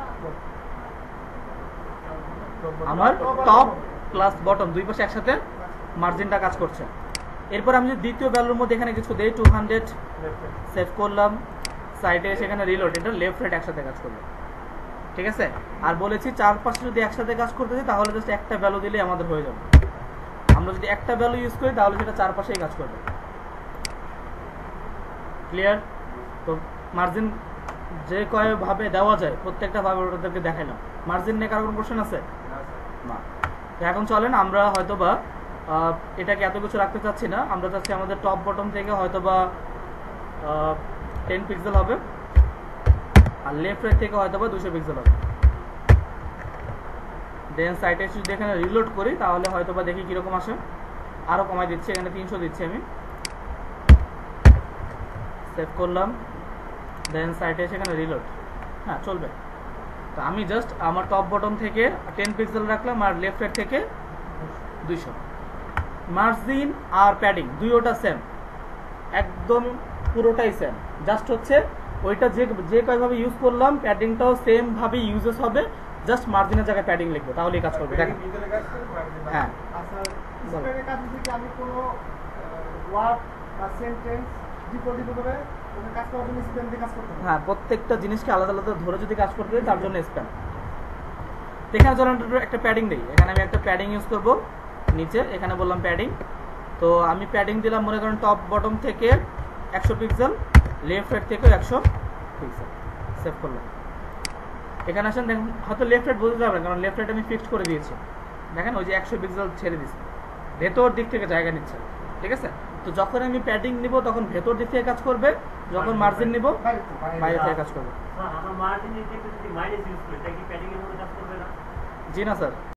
আমার টপ প্লাস বটম দুই পাশে একসাথে মার্জিনটা কাজ করছে। এরপর আমি যদি দ্বিতীয় ভ্যালুর মধ্যে এখানে কিছু দেই, 200, সেভ করলাম, সাইডে এসে এখানে রিলোড, এটা লেফট রাইট একসাথে কাজ করবে, ঠিক আছে। আর বলেছি চারপাশে যদি একসাথে কাজ করতে চাই তাহলে জাস্ট একটা ভ্যালু দিলেই আমাদের হয়ে যাবে। আমরা যদি একটা ভ্যালু ইউজ করি তাহলে সেটা চারপাশেই কাজ করবে। ক্লিয়ার? তো মার্জিন যে কয়ভাবে দেওয়া যায় প্রত্যেকটা ভাবে ওটাদেরকে দেখাইলাম। মার্জিন নিয়ে কারো কোনো কোশ্চেন আছে? না। তো এখন চলেন আমরা হয়তোবা এটাকে এত কিছু রাখতে চাচ্ছি না, আমরা চাচ্ছি আমাদের টপ বটম থেকে হয়তোবা 10 পিক্সেল হবে আর লেফট রাইট থেকে হয়তোবা 200 পিক্সেল হবে। দেন সাইটে যদি এখানে রিলোড করি তাহলে হয়তোবা দেখি কিরকম আসে। আরো কমাই দিচ্ছি, এখানে 300 দিচ্ছি আমি, সেভ করলাম। দেন সাইটে এসে এখানে রিলোড, হ্যাঁ চলবে। তো আমি জাস্ট আমার টপ বটম থেকে 10 পিক্সেল রাখলাম আর লেফট রাইট থেকে 200। মার্জিন আর প্যাডিং দুইটা সেম, একদম পুরোটাই সেম, জাস্ট হচ্ছে ওইটা যে কয়ভাবে ইউজ করলাম প্যাডিংটাও সেম ভাবে ইউজেস হবে, জাস্ট মার্জিনের জায়গায় প্যাডিং লিখবো তাহলেই কাজ করবে। দেখেন হ্যাঁ আচ্ছা, স্পেনের কাজ হচ্ছে কি আমি কোনো ওয়ার্ড বা সেন্টেন্স ডিপোজিট করে ওকে কাজ করার জন্য স্পেন দিয়ে কাজ করতে হবে। হ্যাঁ, প্রত্যেকটা জিনিসকে আলাদা আলাদা ধরে যদি কাজ করতে হয় তার জন্য স্প্যান। এখানে চলেন একটা প্যাডিং দিই, এখানে আমি একটা প্যাডিং ইউজ করব নিচে, এখানে বললাম প্যাডিং। তো আমি প্যাডিং দিলাম মনে করেন টপ বটম থেকে 100 পিক্সেল, লেফট রাইট থেকে 100 পিক্সেল, সেভ করলাম। এখানে আসেন, দেখেন হয়তো লেফট রাইট বুঝতে পারবেন কারণ লেফট রাইট আমি ফিক্সড করে দিয়েছি। দেখেন ওই যে 100 পিক্সেল ছেড়ে দিচ্ছি, ভেতর দিক থেকে জায়গা নিচ্ছে, ঠিক আছে। তো যখন আমি প্যাডিং নিব তখন ভেতর দিক থেকে কাজ করবে, যখন মার্জিন নিব বাইরে থেকে কাজ করবে। আমরা মার্জিন যদি মাইনাস ইউজ করি তাই কি প্যাডিং এর মধ্যে কাজ করবে না? জি না স্যার।